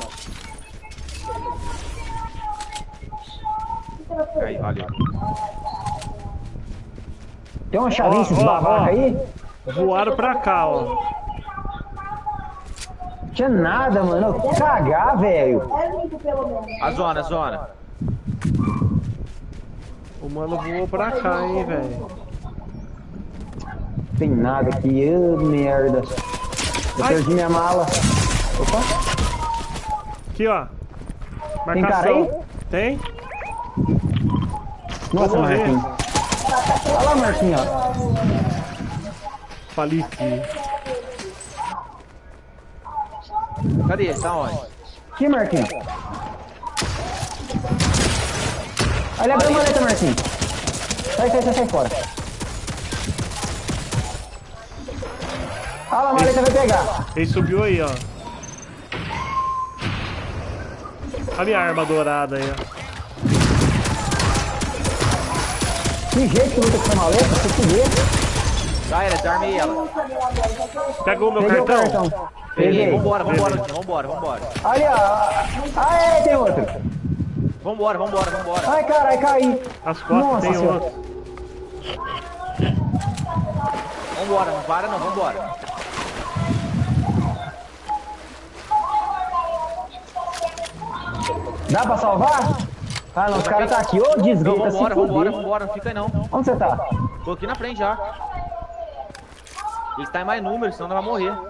Speaker 2: Aí, valeu.
Speaker 4: Tem uma chavinha esses babacas aí?
Speaker 1: Voaram pra cá, ó.
Speaker 4: Tinha nada, mano. Eu vou cagar, velho.
Speaker 3: É limpo, pelo menos.
Speaker 2: A zona.
Speaker 1: O mano voou pra cá, hein, velho.
Speaker 4: Tem nada aqui, ô merda. Eu
Speaker 1: Ai.
Speaker 4: perdi minha mala. Opa,
Speaker 1: Aqui, ó.
Speaker 4: Tem cara aí?
Speaker 1: Tem?
Speaker 4: nossa,
Speaker 1: Vou morrer.
Speaker 4: Marquinhos. Olha lá, Marquinhos, ó.
Speaker 1: Faleci.
Speaker 2: Cadê ele? Tá onde?
Speaker 4: Aqui, Marquinhos. Olha a maleta, Marquinhos. Sai fora. Olha lá, a maleta vai pegar.
Speaker 1: Ele subiu aí, ó. A minha arma dourada aí, ó.
Speaker 4: Que jeito que luta com essa maleta, você fuder.
Speaker 2: Já era, desarmei ela.
Speaker 1: Pegou o meu
Speaker 4: Peguei o
Speaker 1: cartão?
Speaker 4: cartão.
Speaker 2: Peguei,
Speaker 4: Peguei.
Speaker 2: vambora, vambora.
Speaker 4: Ali, ó. Aê, tem outro.
Speaker 2: Vambora.
Speaker 4: Ai, caralho, caí.
Speaker 1: As costas
Speaker 4: Nossa
Speaker 1: tem
Speaker 4: senhora.
Speaker 1: outro.
Speaker 2: Vambora, não para não, vambora.
Speaker 4: Dá pra salvar? Ah, não, os caras tá aqui. Ô,
Speaker 2: Não,
Speaker 4: desgrita, se
Speaker 2: vambora,
Speaker 4: fuder.
Speaker 2: não fica aí não.
Speaker 4: Onde você tá?
Speaker 2: Tô aqui na frente já. Eles tá em mais números, senão nós vamos morrer.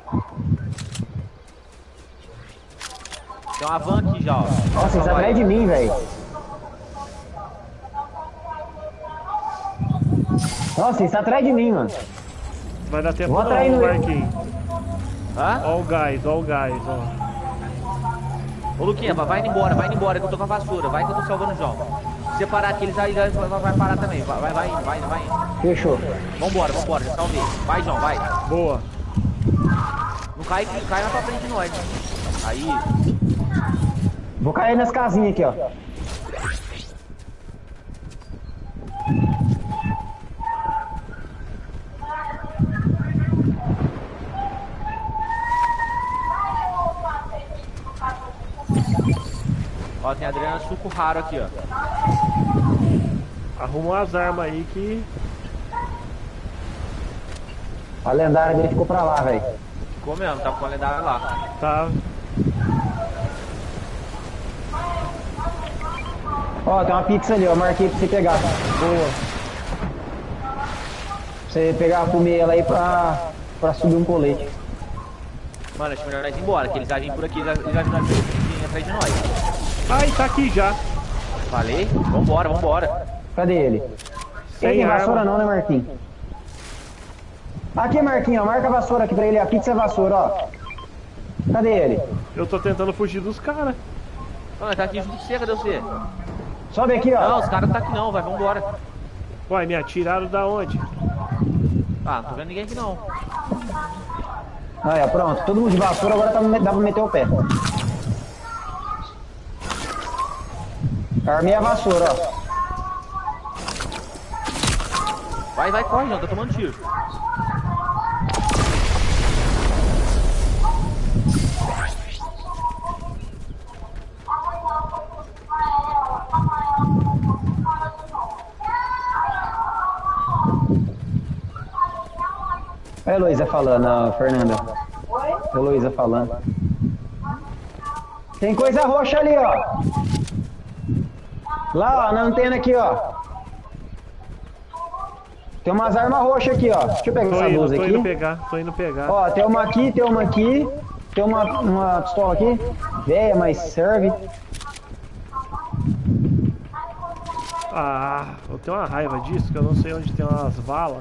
Speaker 2: Tem uma van aqui já, ó.
Speaker 4: Nossa, eles atrás de mim, velho. Nossa, eles tá atrás de mim, mano.
Speaker 1: Vai dar tempo
Speaker 4: Vou
Speaker 1: não,
Speaker 4: atrair no-
Speaker 1: Marquinhos.
Speaker 2: Hã?
Speaker 1: Ó o gás, ó.
Speaker 2: Ô Luquinha, vai indo embora, que eu tô com a vassoura. Vai que eu tô salvando o João. Se você parar aqui, eles vai parar também. Vai indo.
Speaker 4: Fechou.
Speaker 2: Vambora, já salvei. Vai, João, vai.
Speaker 1: Boa.
Speaker 2: Não cai na tua frente de nós. Aí.
Speaker 4: Vou cair nas casinhas aqui, ó.
Speaker 2: Ó, tem Adriana suco raro aqui, ó.
Speaker 1: Arruma as armas aí que...
Speaker 4: A lendária dele ficou pra lá, velho.
Speaker 2: Ficou mesmo, tá com a lendária lá.
Speaker 1: Tá.
Speaker 4: Ó, tem uma pizza ali, ó. Marquei pra você pegar. Boa. Pra você pegar, comer ela aí pra subir um colete.
Speaker 2: Mano, acho melhor nós ir embora, que eles já vêm por aqui, eles já vêm atrás de nós.
Speaker 1: Ai, tá aqui já.
Speaker 2: Falei? Vambora.
Speaker 4: Cadê ele?
Speaker 1: Sem
Speaker 4: Ele tem vassoura
Speaker 1: arma.
Speaker 4: não, né, Marquinhos? Aqui, Marquinhos, ó. Marca a vassoura aqui pra ele. A pizza é vassoura, ó. Cadê ele?
Speaker 1: Eu tô tentando fugir dos caras.
Speaker 2: Mano, tá aqui junto com você, cadê você?
Speaker 4: Sobe aqui, ó.
Speaker 2: Não, os caras não tá aqui não, vai, vambora.
Speaker 1: Uai, me atiraram da onde?
Speaker 2: Ah, não tô vendo ninguém aqui não.
Speaker 4: Aí, ó, pronto. Todo mundo de vassoura, agora dá pra meter o pé. Armei a vassoura, ó.
Speaker 2: Vai, corre, João, tá tomando tiro.
Speaker 4: É a Heloísa falando, ó, Fernanda.
Speaker 3: Oi?
Speaker 4: Heloísa falando. Tem coisa roxa ali, ó. Lá, ó, na antena aqui, ó. Tem umas armas roxas aqui, ó. Deixa eu pegar essa blusa
Speaker 1: Tô
Speaker 4: aqui.
Speaker 1: indo pegar.
Speaker 4: Ó, tem uma aqui. Tem uma pistola aqui. Véia, mas serve.
Speaker 1: Ah, eu tenho uma raiva disso, que eu não sei onde tem umas balas.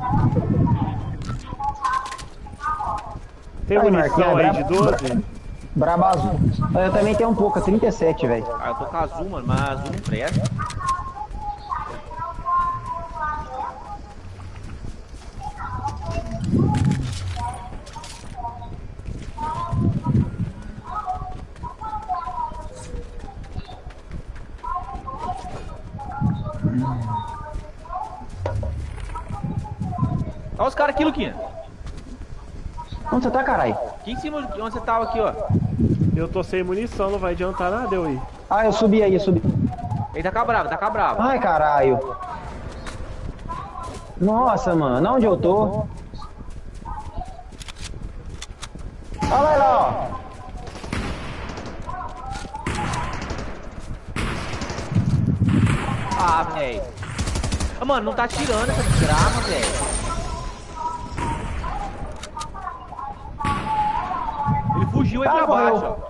Speaker 1: Tem
Speaker 4: Aí,
Speaker 1: munição
Speaker 4: Marquinhos,
Speaker 1: aí
Speaker 4: é
Speaker 1: de
Speaker 4: brabo.
Speaker 1: 12?
Speaker 4: Braba azul. Eu também tenho um pouco, 37, velho.
Speaker 2: Ah, eu tô com azul, mano, mas azul não presta. Olha os caras aqui, Luquinha.
Speaker 4: Onde você tá, caralho?
Speaker 2: Aqui em cima, onde você tava aqui, ó.
Speaker 1: Eu tô sem munição, não vai adiantar nada eu ir.
Speaker 4: Ah, eu subi aí, eu subi.
Speaker 2: Ele tá cabravo, tá cabravo.
Speaker 4: Ai, caralho. Nossa, mano, onde eu tô? Olha lá, ó.
Speaker 2: Ah, velho. Ah, mano, não tá tirando essa desgrama, velho. Ele fugiu aí pra baixo, ó.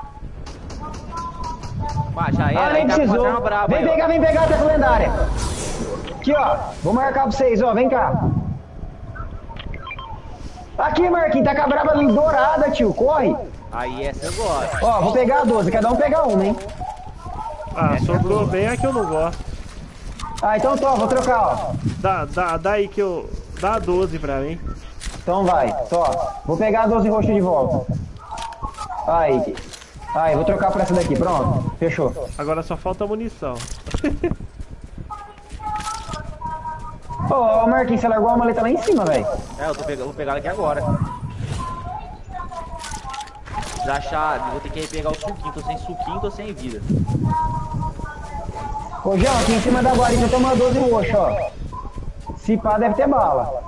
Speaker 2: Ah, já era,
Speaker 4: nem
Speaker 2: ele tá com uma
Speaker 4: precisou.
Speaker 2: arma brava aí, ó.
Speaker 4: Vem pegar a teco lendária. Aqui, ó. Vou marcar pra vocês, ó. Vem cá. Aqui, Marquinhos. Tá com a braba ali dourada, tio. Corre.
Speaker 2: Aí essa eu gosto.
Speaker 4: Ó, vou pegar a 12. Cada um pega uma, hein.
Speaker 1: Ah, sobrou bem a que eu não gosto.
Speaker 4: Ah, então tô. Vou trocar, ó.
Speaker 1: Dá aí que eu... Dá 12 pra mim.
Speaker 4: Então vai. Só. Vou pegar a 12 roxa de volta. Aí. Aí, vou trocar por essa daqui. Pronto. Fechou.
Speaker 1: Agora só falta munição.
Speaker 4: Ô, Marquinhos, você largou a maleta lá em cima, velho.
Speaker 2: É, eu vou pegar ela aqui agora. Já achar, vou ter que pegar o suquinho. Tô sem suquinho, tô sem vida.
Speaker 4: Ô, João, aqui em cima da guarita tem uma 12 roxa, ó. Se pá, deve ter bala.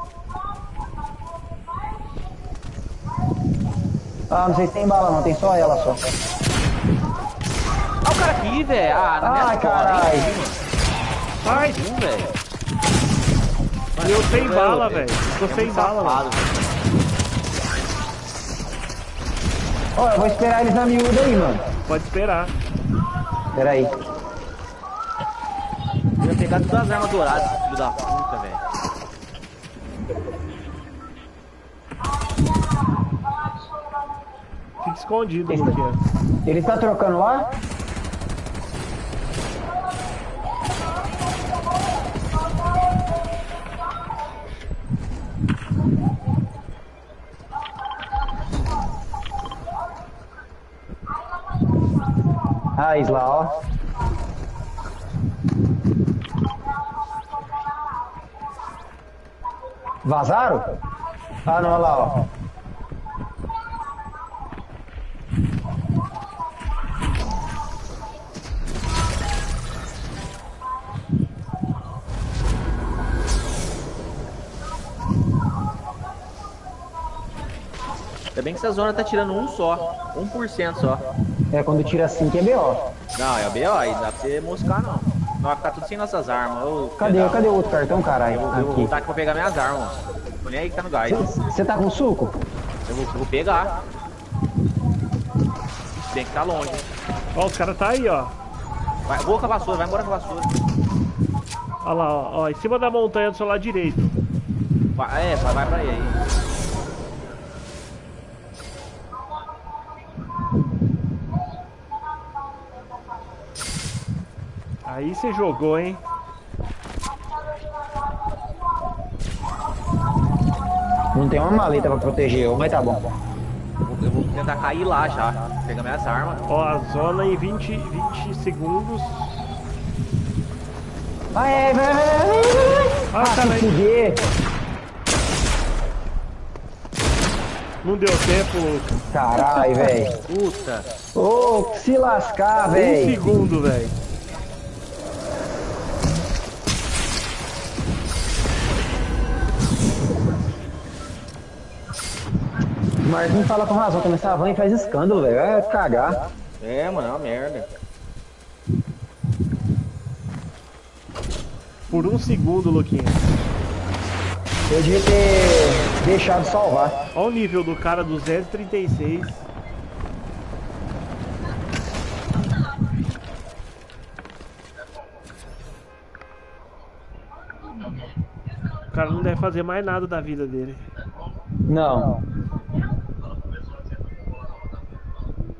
Speaker 4: Ah, não sei se tem bala não, tem só ela só.
Speaker 2: Ah, o cara aqui, velho. Ah, na minha
Speaker 4: Ai, caralho.
Speaker 1: Ai,
Speaker 2: velho.
Speaker 1: eu sem bala, velho. Tô sem bala, mano.
Speaker 4: Ó, eu vou esperar eles na miúda aí, mano.
Speaker 1: Pode esperar.
Speaker 4: Pera aí.
Speaker 2: Eu ia pegar todas as armas douradas, filho da puta, velho.
Speaker 1: Fica escondido, Luquinha.
Speaker 4: Ele tá trocando lá? Ah, Isla, ó. Vazaram? Ah, não, olha lá, ó.
Speaker 2: Ainda bem que essa zona tá tirando um só, 1% só.
Speaker 4: É, quando tira 5 é BO.
Speaker 2: Não, é a BO, aí não dá pra você moscar não. Não vai ficar tudo sem nossas armas. Ô,
Speaker 4: Cadê o outro cartão, caralho?
Speaker 2: Eu vou
Speaker 4: Aqui.
Speaker 2: voltar aqui pra pegar minhas armas. Tô nem aí que tá no gás.
Speaker 4: Você tá com suco?
Speaker 2: Eu vou pegar. Tem que tá longe.
Speaker 1: Ó, os caras tá aí, ó.
Speaker 2: Vai, vou com a vassoura, vai embora com a vassoura.
Speaker 1: Olha lá, ó. Em cima da montanha do seu lado direito.
Speaker 2: Vai pra aí.
Speaker 1: Aí você jogou, hein?
Speaker 4: Não tem uma maleta pra proteger eu, mas tá bom.
Speaker 2: Eu vou tentar cair lá já. Pegar minhas armas.
Speaker 1: Ó, a zona em 20 segundos.
Speaker 4: Vai.
Speaker 1: Ah,
Speaker 4: Se
Speaker 1: cara,
Speaker 4: fuder.
Speaker 1: não deu tempo, Lucas.
Speaker 4: Caralho, velho.
Speaker 2: Puta.
Speaker 4: Ô, se lascar,
Speaker 1: 1
Speaker 4: velho.
Speaker 1: segundo, velho.
Speaker 4: Marquinhos fala com razão, também essa van e faz escândalo, velho. Vai cagar.
Speaker 2: É, mano, é uma merda.
Speaker 1: Por 1 segundo, Luquinha.
Speaker 4: Eu devia ter deixado salvar.
Speaker 1: Olha o nível do cara, 236. O cara não deve fazer mais nada da vida dele.
Speaker 4: Não.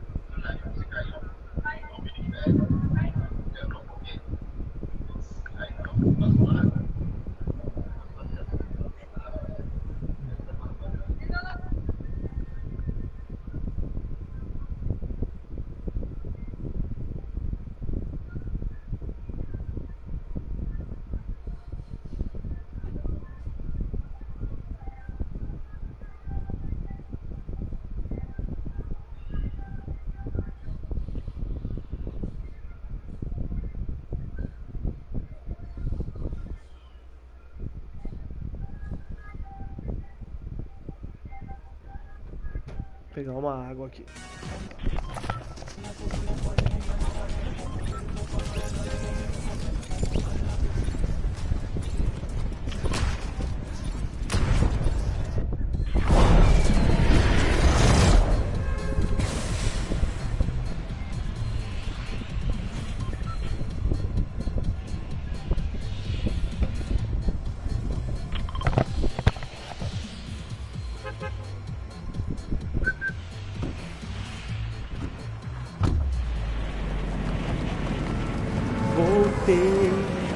Speaker 1: pegar uma água aqui. Voltei.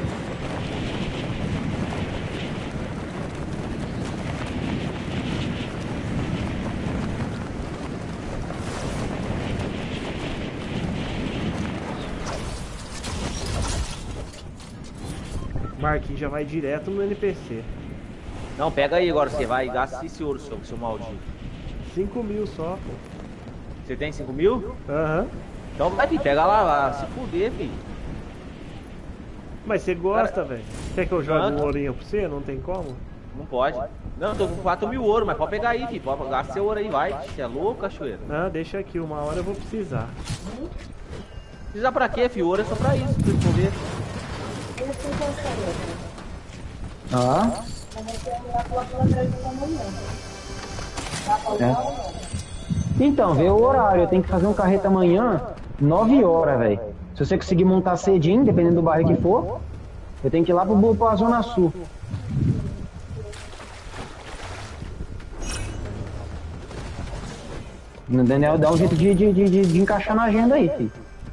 Speaker 1: Marquinhos já vai direto no NPC.
Speaker 2: Não, pega aí agora, você vai gastar esse ouro, seu maldito.
Speaker 1: 5.000 só, pô.
Speaker 2: Você tem 5.000?
Speaker 1: Aham.
Speaker 2: Então vai, filho, pega lá, se fuder, filho.
Speaker 1: Mas você gosta, velho? Quer que eu jogue
Speaker 2: Não.
Speaker 1: um ourinho pra você? Não tem como?
Speaker 2: Não pode. Não, eu tô com 4.000 ouro, mas pode pegar aí, filho. Pode gastar seu ouro aí, vai. Você é louco, cachoeira?
Speaker 1: Ah, deixa aqui, uma hora eu vou precisar.
Speaker 2: Precisa pra quê, filho? Ouro é só pra isso, pra você poder.
Speaker 4: Ah, então, vê o horário. Eu tenho que fazer um carreta amanhã, 9 horas, velho. Se você conseguir montar cedinho, dependendo do bairro que for, eu tenho que ir lá pra Zona Sul. O Daniel dá um jeito de encaixar na agenda aí, filho.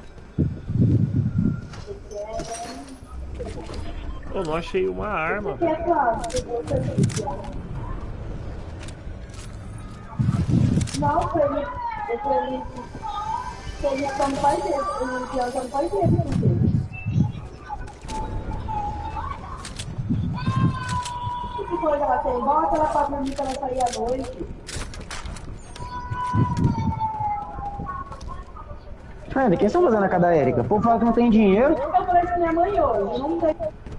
Speaker 1: Eu não achei uma arma,
Speaker 3: Que
Speaker 1: velho.
Speaker 3: é claro, não, ele só não faz isso, o Jean só não faz isso. Que coisa ela tem? Bota ela pra dormir pra ela sair à noite.
Speaker 4: Ah, de que estão fazendo a cada Érica? O povo fala que não tem dinheiro.
Speaker 3: Eu falei isso pra minha mãe hoje, não tem.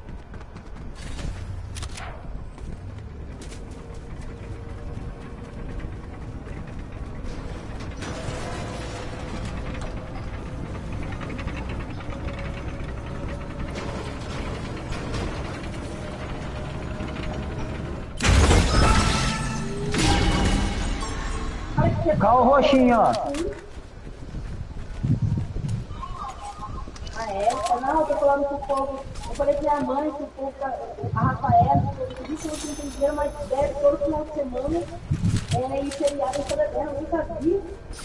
Speaker 4: Carro roxinho, ó.
Speaker 3: Ah, é? Não, eu tô falando com o povo. Eu falei pra minha mãe que o povo, a Rafaela, eu disse que não tem dinheiro, mas deve todo final de semana. E feriado em toda terra, eu nunca vi.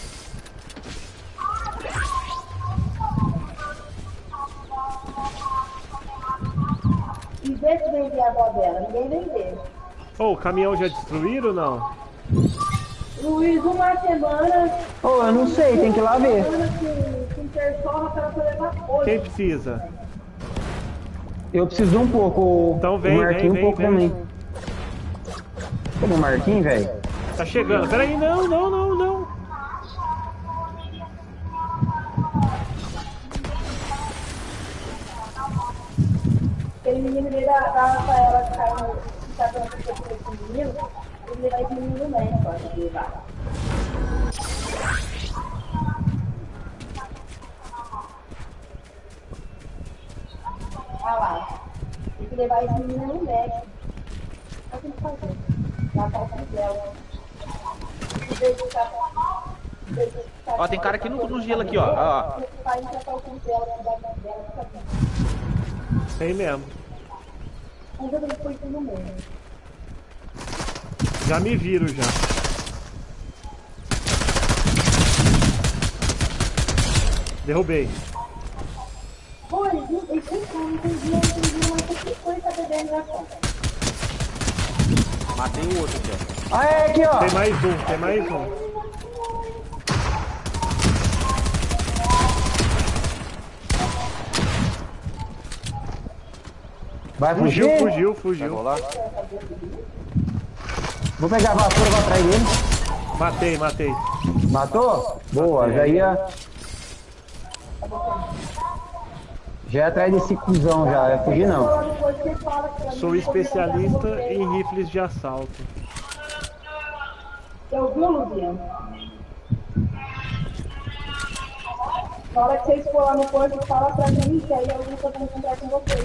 Speaker 3: E vê se vender a avó dela, ninguém vender.
Speaker 1: Ô, o caminhão já destruíram ou não?
Speaker 3: Luiz, uma semana.
Speaker 4: Ô, eu não sei, tem que ir lá ver.
Speaker 3: Com persorra para poder levar coisa.
Speaker 1: Quem precisa?
Speaker 4: Eu preciso um pouco.
Speaker 1: Então vem,
Speaker 4: o Marquinhos
Speaker 1: vem,
Speaker 4: um pouco
Speaker 1: vem.
Speaker 4: também. Cadê o Marquinhos, velho?
Speaker 1: Tá chegando. Peraí, não.
Speaker 3: Aquele menino veio da Rafaela que tá dando esse menino, ele levar esse menino no médico, pode levar. Olha lá, tem que levar esse menino no médico. Só que ele fazer. Lá tá o dela.
Speaker 2: Ó, tem cara aqui no gelo aqui, ó.
Speaker 1: Tem mesmo.
Speaker 3: Mas eu depois no meio.
Speaker 1: Já me viram já. Derrubei.
Speaker 3: Pô, eles não entendiam, mas que coisa tá bebendo na conta.
Speaker 2: Matei o outro aqui, ó.
Speaker 4: Ah, é aqui, ó.
Speaker 1: Tem mais um.
Speaker 4: Vai fugir?
Speaker 1: Fugiu.
Speaker 2: Pegou lá?
Speaker 4: Vou pegar a vassoura, vou atrás dele.
Speaker 1: Matei.
Speaker 4: Matou? Boa, já ia. Já ia atrás desse cuzão já, ia fugir não.
Speaker 1: Sou especialista em rifles de assalto.
Speaker 3: Eu vi, Luciano? Na hora que vocês for lá no posto, fala pra mim, que aí eu vou poder encontrar com vocês.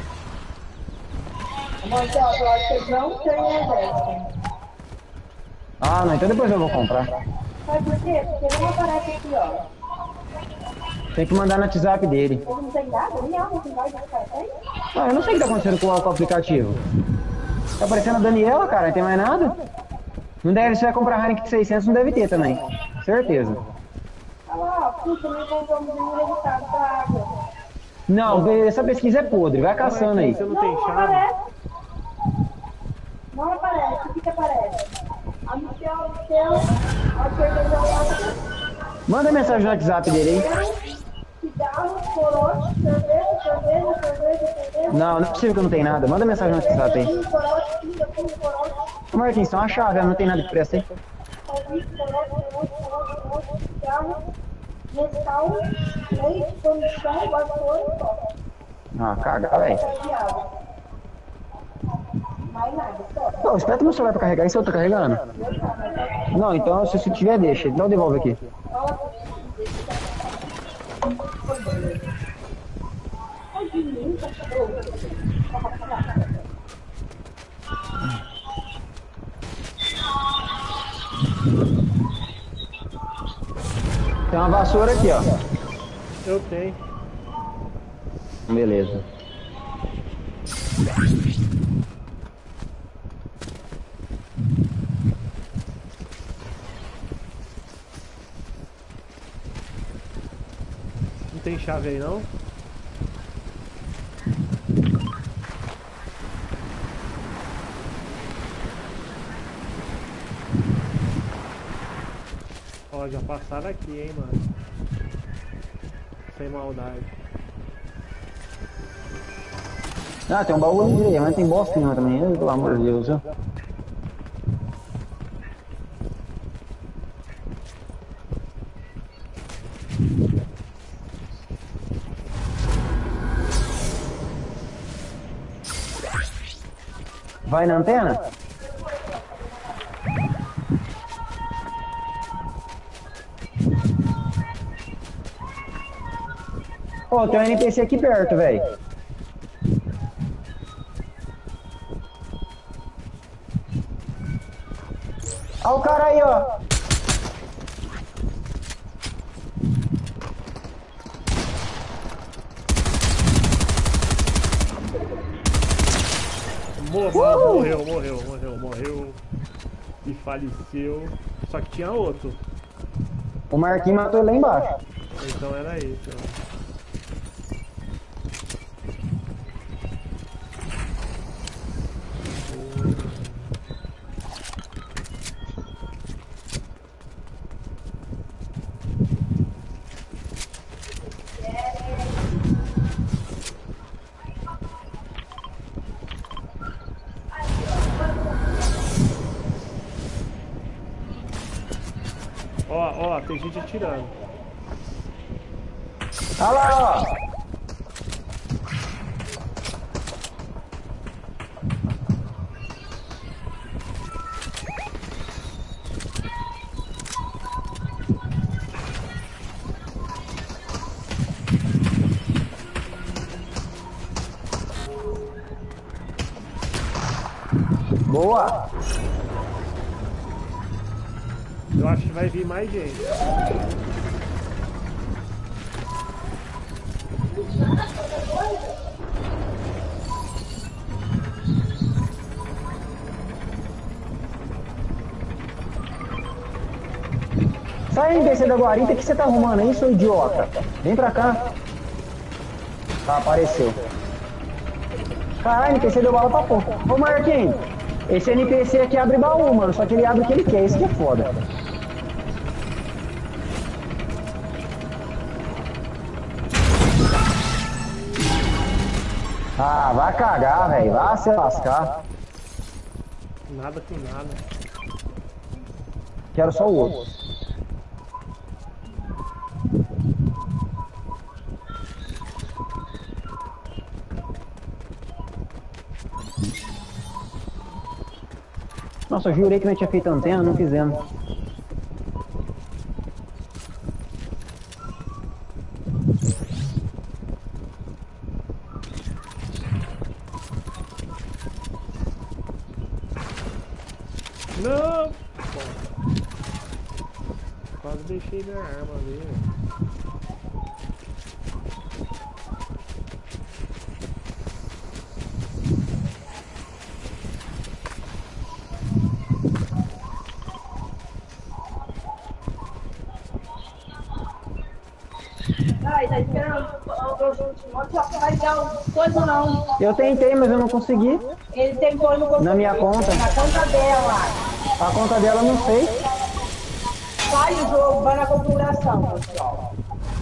Speaker 3: Marcelo, eu acho que não tem exército.
Speaker 4: Ah, não, então depois eu vou comprar.
Speaker 3: Sabe por quê? Porque não aparece aqui, ó.
Speaker 4: Tem que mandar no WhatsApp dele.
Speaker 3: Ele não tem nada, nem algo que vai dar cartão.
Speaker 4: Ah, eu não sei o que tá acontecendo com o aplicativo. Tá aparecendo a Daniela, cara, não tem mais nada. Não deve, se vai comprar Heineken de 600, não deve ter também. Certeza.
Speaker 3: Olha lá, ó, puta, não encontramos nenhum resultado da água.
Speaker 4: Não, essa pesquisa é podre, vai caçando aí.
Speaker 1: Você não tem
Speaker 3: Não
Speaker 1: chave?
Speaker 3: aparece. Não aparece, o que que aparece? A Michelle, a cerveja,
Speaker 4: Manda mensagem no WhatsApp dele aí.
Speaker 3: cigarro, corote, cerveja.
Speaker 4: Não, não é possível que eu não tenha nada. Manda mensagem no WhatsApp aí.
Speaker 3: Corote.
Speaker 4: Ô Marquinhos, só uma chave, não tem nada que presta aí.
Speaker 3: Cigarro, mescal, leite, punição, vassoura e só.
Speaker 4: Ah, cagar, velho.
Speaker 3: Mais nada, só.
Speaker 4: Pô, espeta meu celular pra carregar, isso eu tô carregando. Não, então se tiver, deixa. Então devolve aqui. Tem uma vassoura aqui, ó.
Speaker 1: Eu tenho.
Speaker 4: Beleza.
Speaker 1: Não tem chave aí não? Ó, já passaram aqui, hein, mano. Sem maldade.
Speaker 4: Ah, tem um baú ali, mas tem bosta nenhuma também. Pelo amor de Deus, viu? Vai na antena? Ó, tem um NPC aqui perto, velho. Olha o cara aí, ó.
Speaker 1: Morreu. E faleceu. Só que tinha outro.
Speaker 4: O Marquinhos matou ele lá embaixo.
Speaker 1: Então era isso. Ó, tem gente atirando.
Speaker 4: Olha lá, ó. Boa!
Speaker 1: Eu acho que vai vir mais gente.
Speaker 4: Sai aí, descer da guarita, o que você tá arrumando aí, seu idiota? Vem pra cá. Tá, apareceu. Caralho, NPC deu bala pra pouco. Ô Marquinhos, esse NPC aqui abre baú, mano, só que ele abre o que ele quer, isso que é foda. Ah, vai cagar, velho, vai se lascar.
Speaker 1: Nada com nada.
Speaker 4: Quero só o outro. Nossa, eu jurei que não tinha feito antena, não fizemos.
Speaker 1: Não! Quase deixei minha arma ali, velho.
Speaker 3: Ai, tá esperando vai dar coisa não.
Speaker 4: Eu tentei, mas eu não consegui.
Speaker 3: Ele tentou e não conseguiu.
Speaker 4: Na minha conta.
Speaker 3: Na conta dela.
Speaker 4: A conta dela eu não sei.
Speaker 3: Sai o jogo, vai na configuração, pessoal.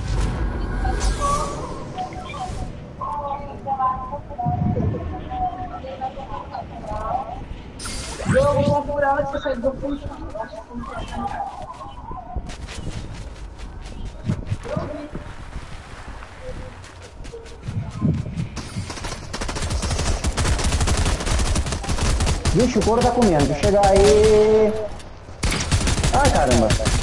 Speaker 3: Jogo configurado, você sai do funcionário.
Speaker 4: Vixe, o couro tá comendo. Deixa eu chegar aí. Ai, caramba.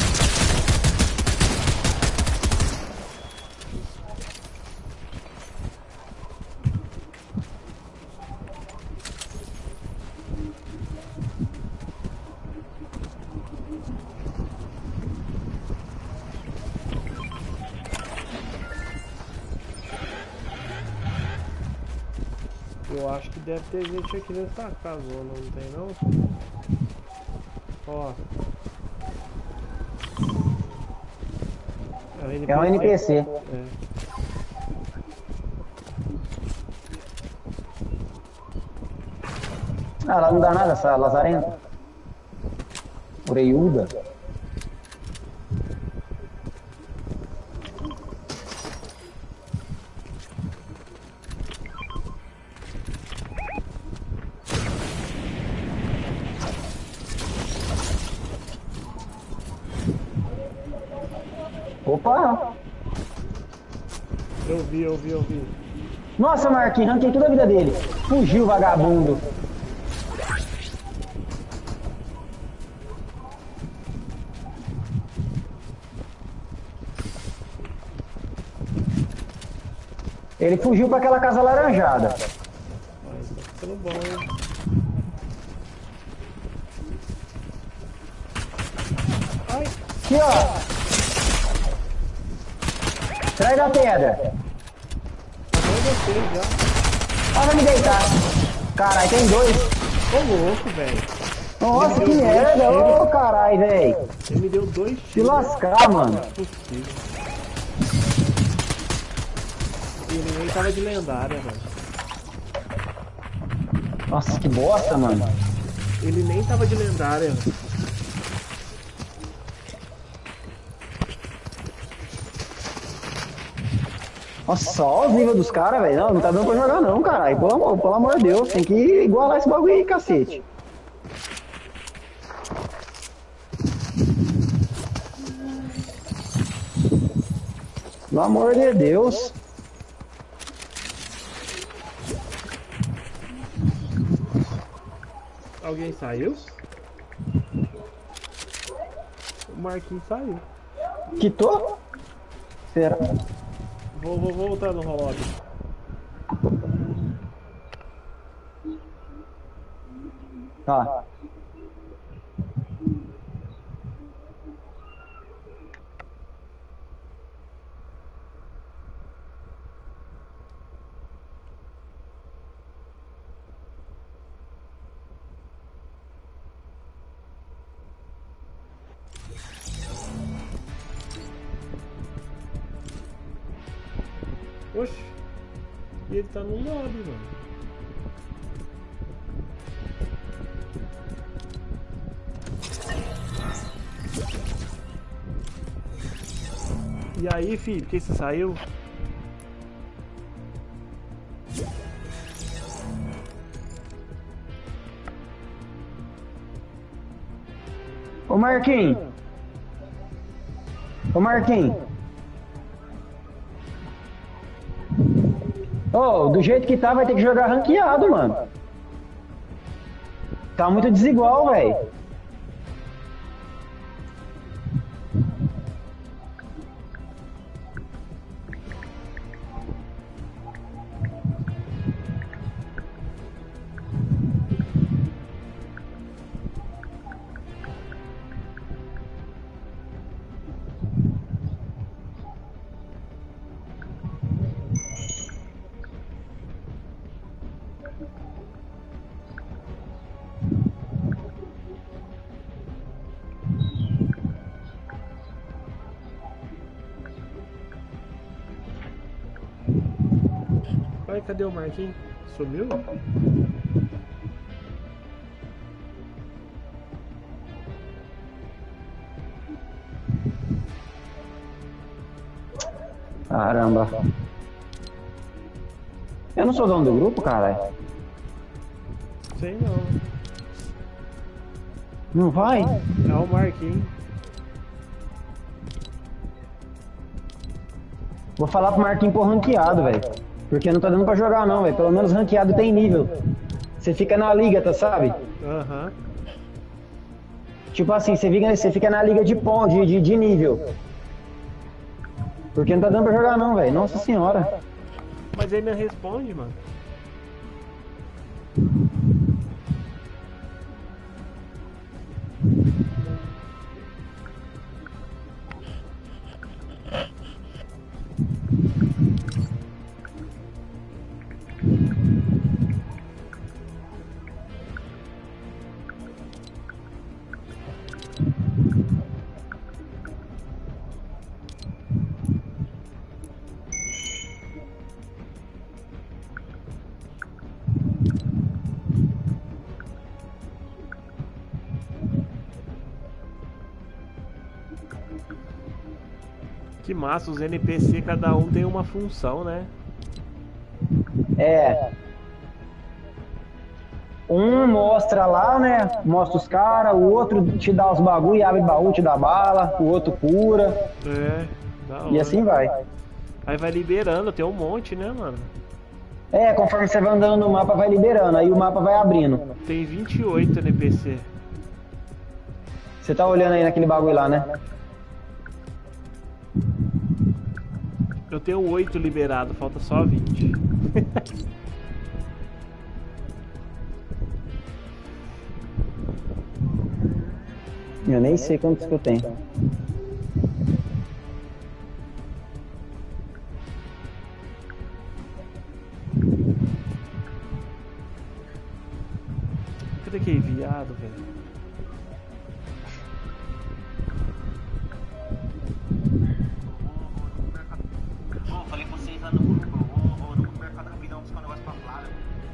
Speaker 1: Eu acho que deve ter gente aqui nessa casona, não tem não? Ó.
Speaker 4: É um NPC.
Speaker 1: É.
Speaker 4: Ah, lá não dá nada, essa lazarenta. Oreiuda. Opa!
Speaker 1: Eu vi.
Speaker 4: Nossa, Marquinhos, arranquei toda a vida dele. Fugiu, vagabundo. Ele fugiu para aquela casa laranjada.
Speaker 1: Mas tá ficando bom, hein? Ai,
Speaker 4: Aqui, ó. Traz da pedra.
Speaker 1: até você já.
Speaker 4: Ah, vai me deitar. Caralho, tem dois.
Speaker 1: Ô louco, velho.
Speaker 4: Nossa,
Speaker 1: Ele
Speaker 4: que
Speaker 1: me deu dois
Speaker 4: merda.
Speaker 1: tiros.
Speaker 4: Ô, caralho, velho.
Speaker 1: Ele me deu 2
Speaker 4: Se
Speaker 1: tiros.
Speaker 4: lascar, mano.
Speaker 1: Não é possível. E ele nem tava de lendária, velho.
Speaker 4: Nossa, que bosta, mano.
Speaker 1: Ele nem tava de lendária, velho.
Speaker 4: Nossa, só os níveis dos caras, velho. Não tá dando pra jogar não, caralho. Pelo amor de Deus, tem que igualar esse bagulho aí, cacete. Pelo amor de Deus.
Speaker 1: Alguém saiu? O Marquinhos saiu.
Speaker 4: Quitou? Será?
Speaker 1: Vou voltar no hologram.
Speaker 4: Tá.
Speaker 1: Oxi. E ele tá no lobby, mano. E aí, filho, por que você saiu?
Speaker 4: Ô Marquinhos. Ô Marquinhos. Ô, do jeito que tá, vai ter que jogar ranqueado, mano. Tá muito desigual, velho.
Speaker 1: Vai, cadê o Marquinhos? Sumiu?
Speaker 4: Caramba. Eu não sou dono do grupo, caralho.
Speaker 1: Sei não.
Speaker 4: Não vai?
Speaker 1: É o Marquinhos.
Speaker 4: Vou falar pro Marquinhos pôr ranqueado, velho. Porque não tá dando pra jogar não, velho. Pelo menos ranqueado tem nível. Você fica na liga, tá, sabe?
Speaker 1: Aham.
Speaker 4: Tipo assim, você fica na liga de ponto, de nível. Porque não tá dando pra jogar não, velho. Nossa senhora.
Speaker 1: Mas ele não responde, mano. Que massa, os NPC cada um tem uma função, né?
Speaker 4: É. Um mostra lá, né? Mostra os caras, o outro te dá os bagulho, abre baú, te dá bala, o outro cura.
Speaker 1: É, da hora.
Speaker 4: E assim vai.
Speaker 1: Aí vai liberando, tem um monte, né, mano?
Speaker 4: É, conforme você vai andando no mapa, vai liberando, aí o mapa vai abrindo.
Speaker 1: Tem 28 NPC.
Speaker 4: Você tá olhando aí naquele bagulho lá, né?
Speaker 1: Eu tenho 8 liberado, falta só 20.
Speaker 4: Eu nem sei quantos que eu tenho.
Speaker 1: Cadê que viado, velho?
Speaker 6: Falei com vocês lá no grupo, eu vou no mercado rapidão buscar um negócio pra Clara.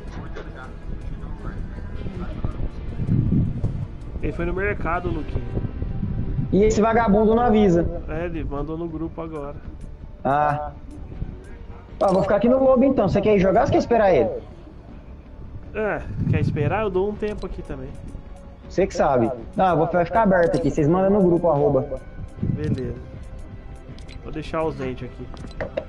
Speaker 1: Ele foi no mercado, Luquinho.
Speaker 4: E esse vagabundo não avisa.
Speaker 1: É, ele mandou no grupo agora.
Speaker 4: Ah. Ó, vou ficar aqui no lobo então. Você quer ir jogar ou você quer esperar ele?
Speaker 1: É, quer esperar? Eu dou um tempo aqui também.
Speaker 4: Você que sabe. Não, vai ficar aberto aqui. Vocês mandam no grupo, @.
Speaker 1: Beleza. Vou deixar ausente aqui.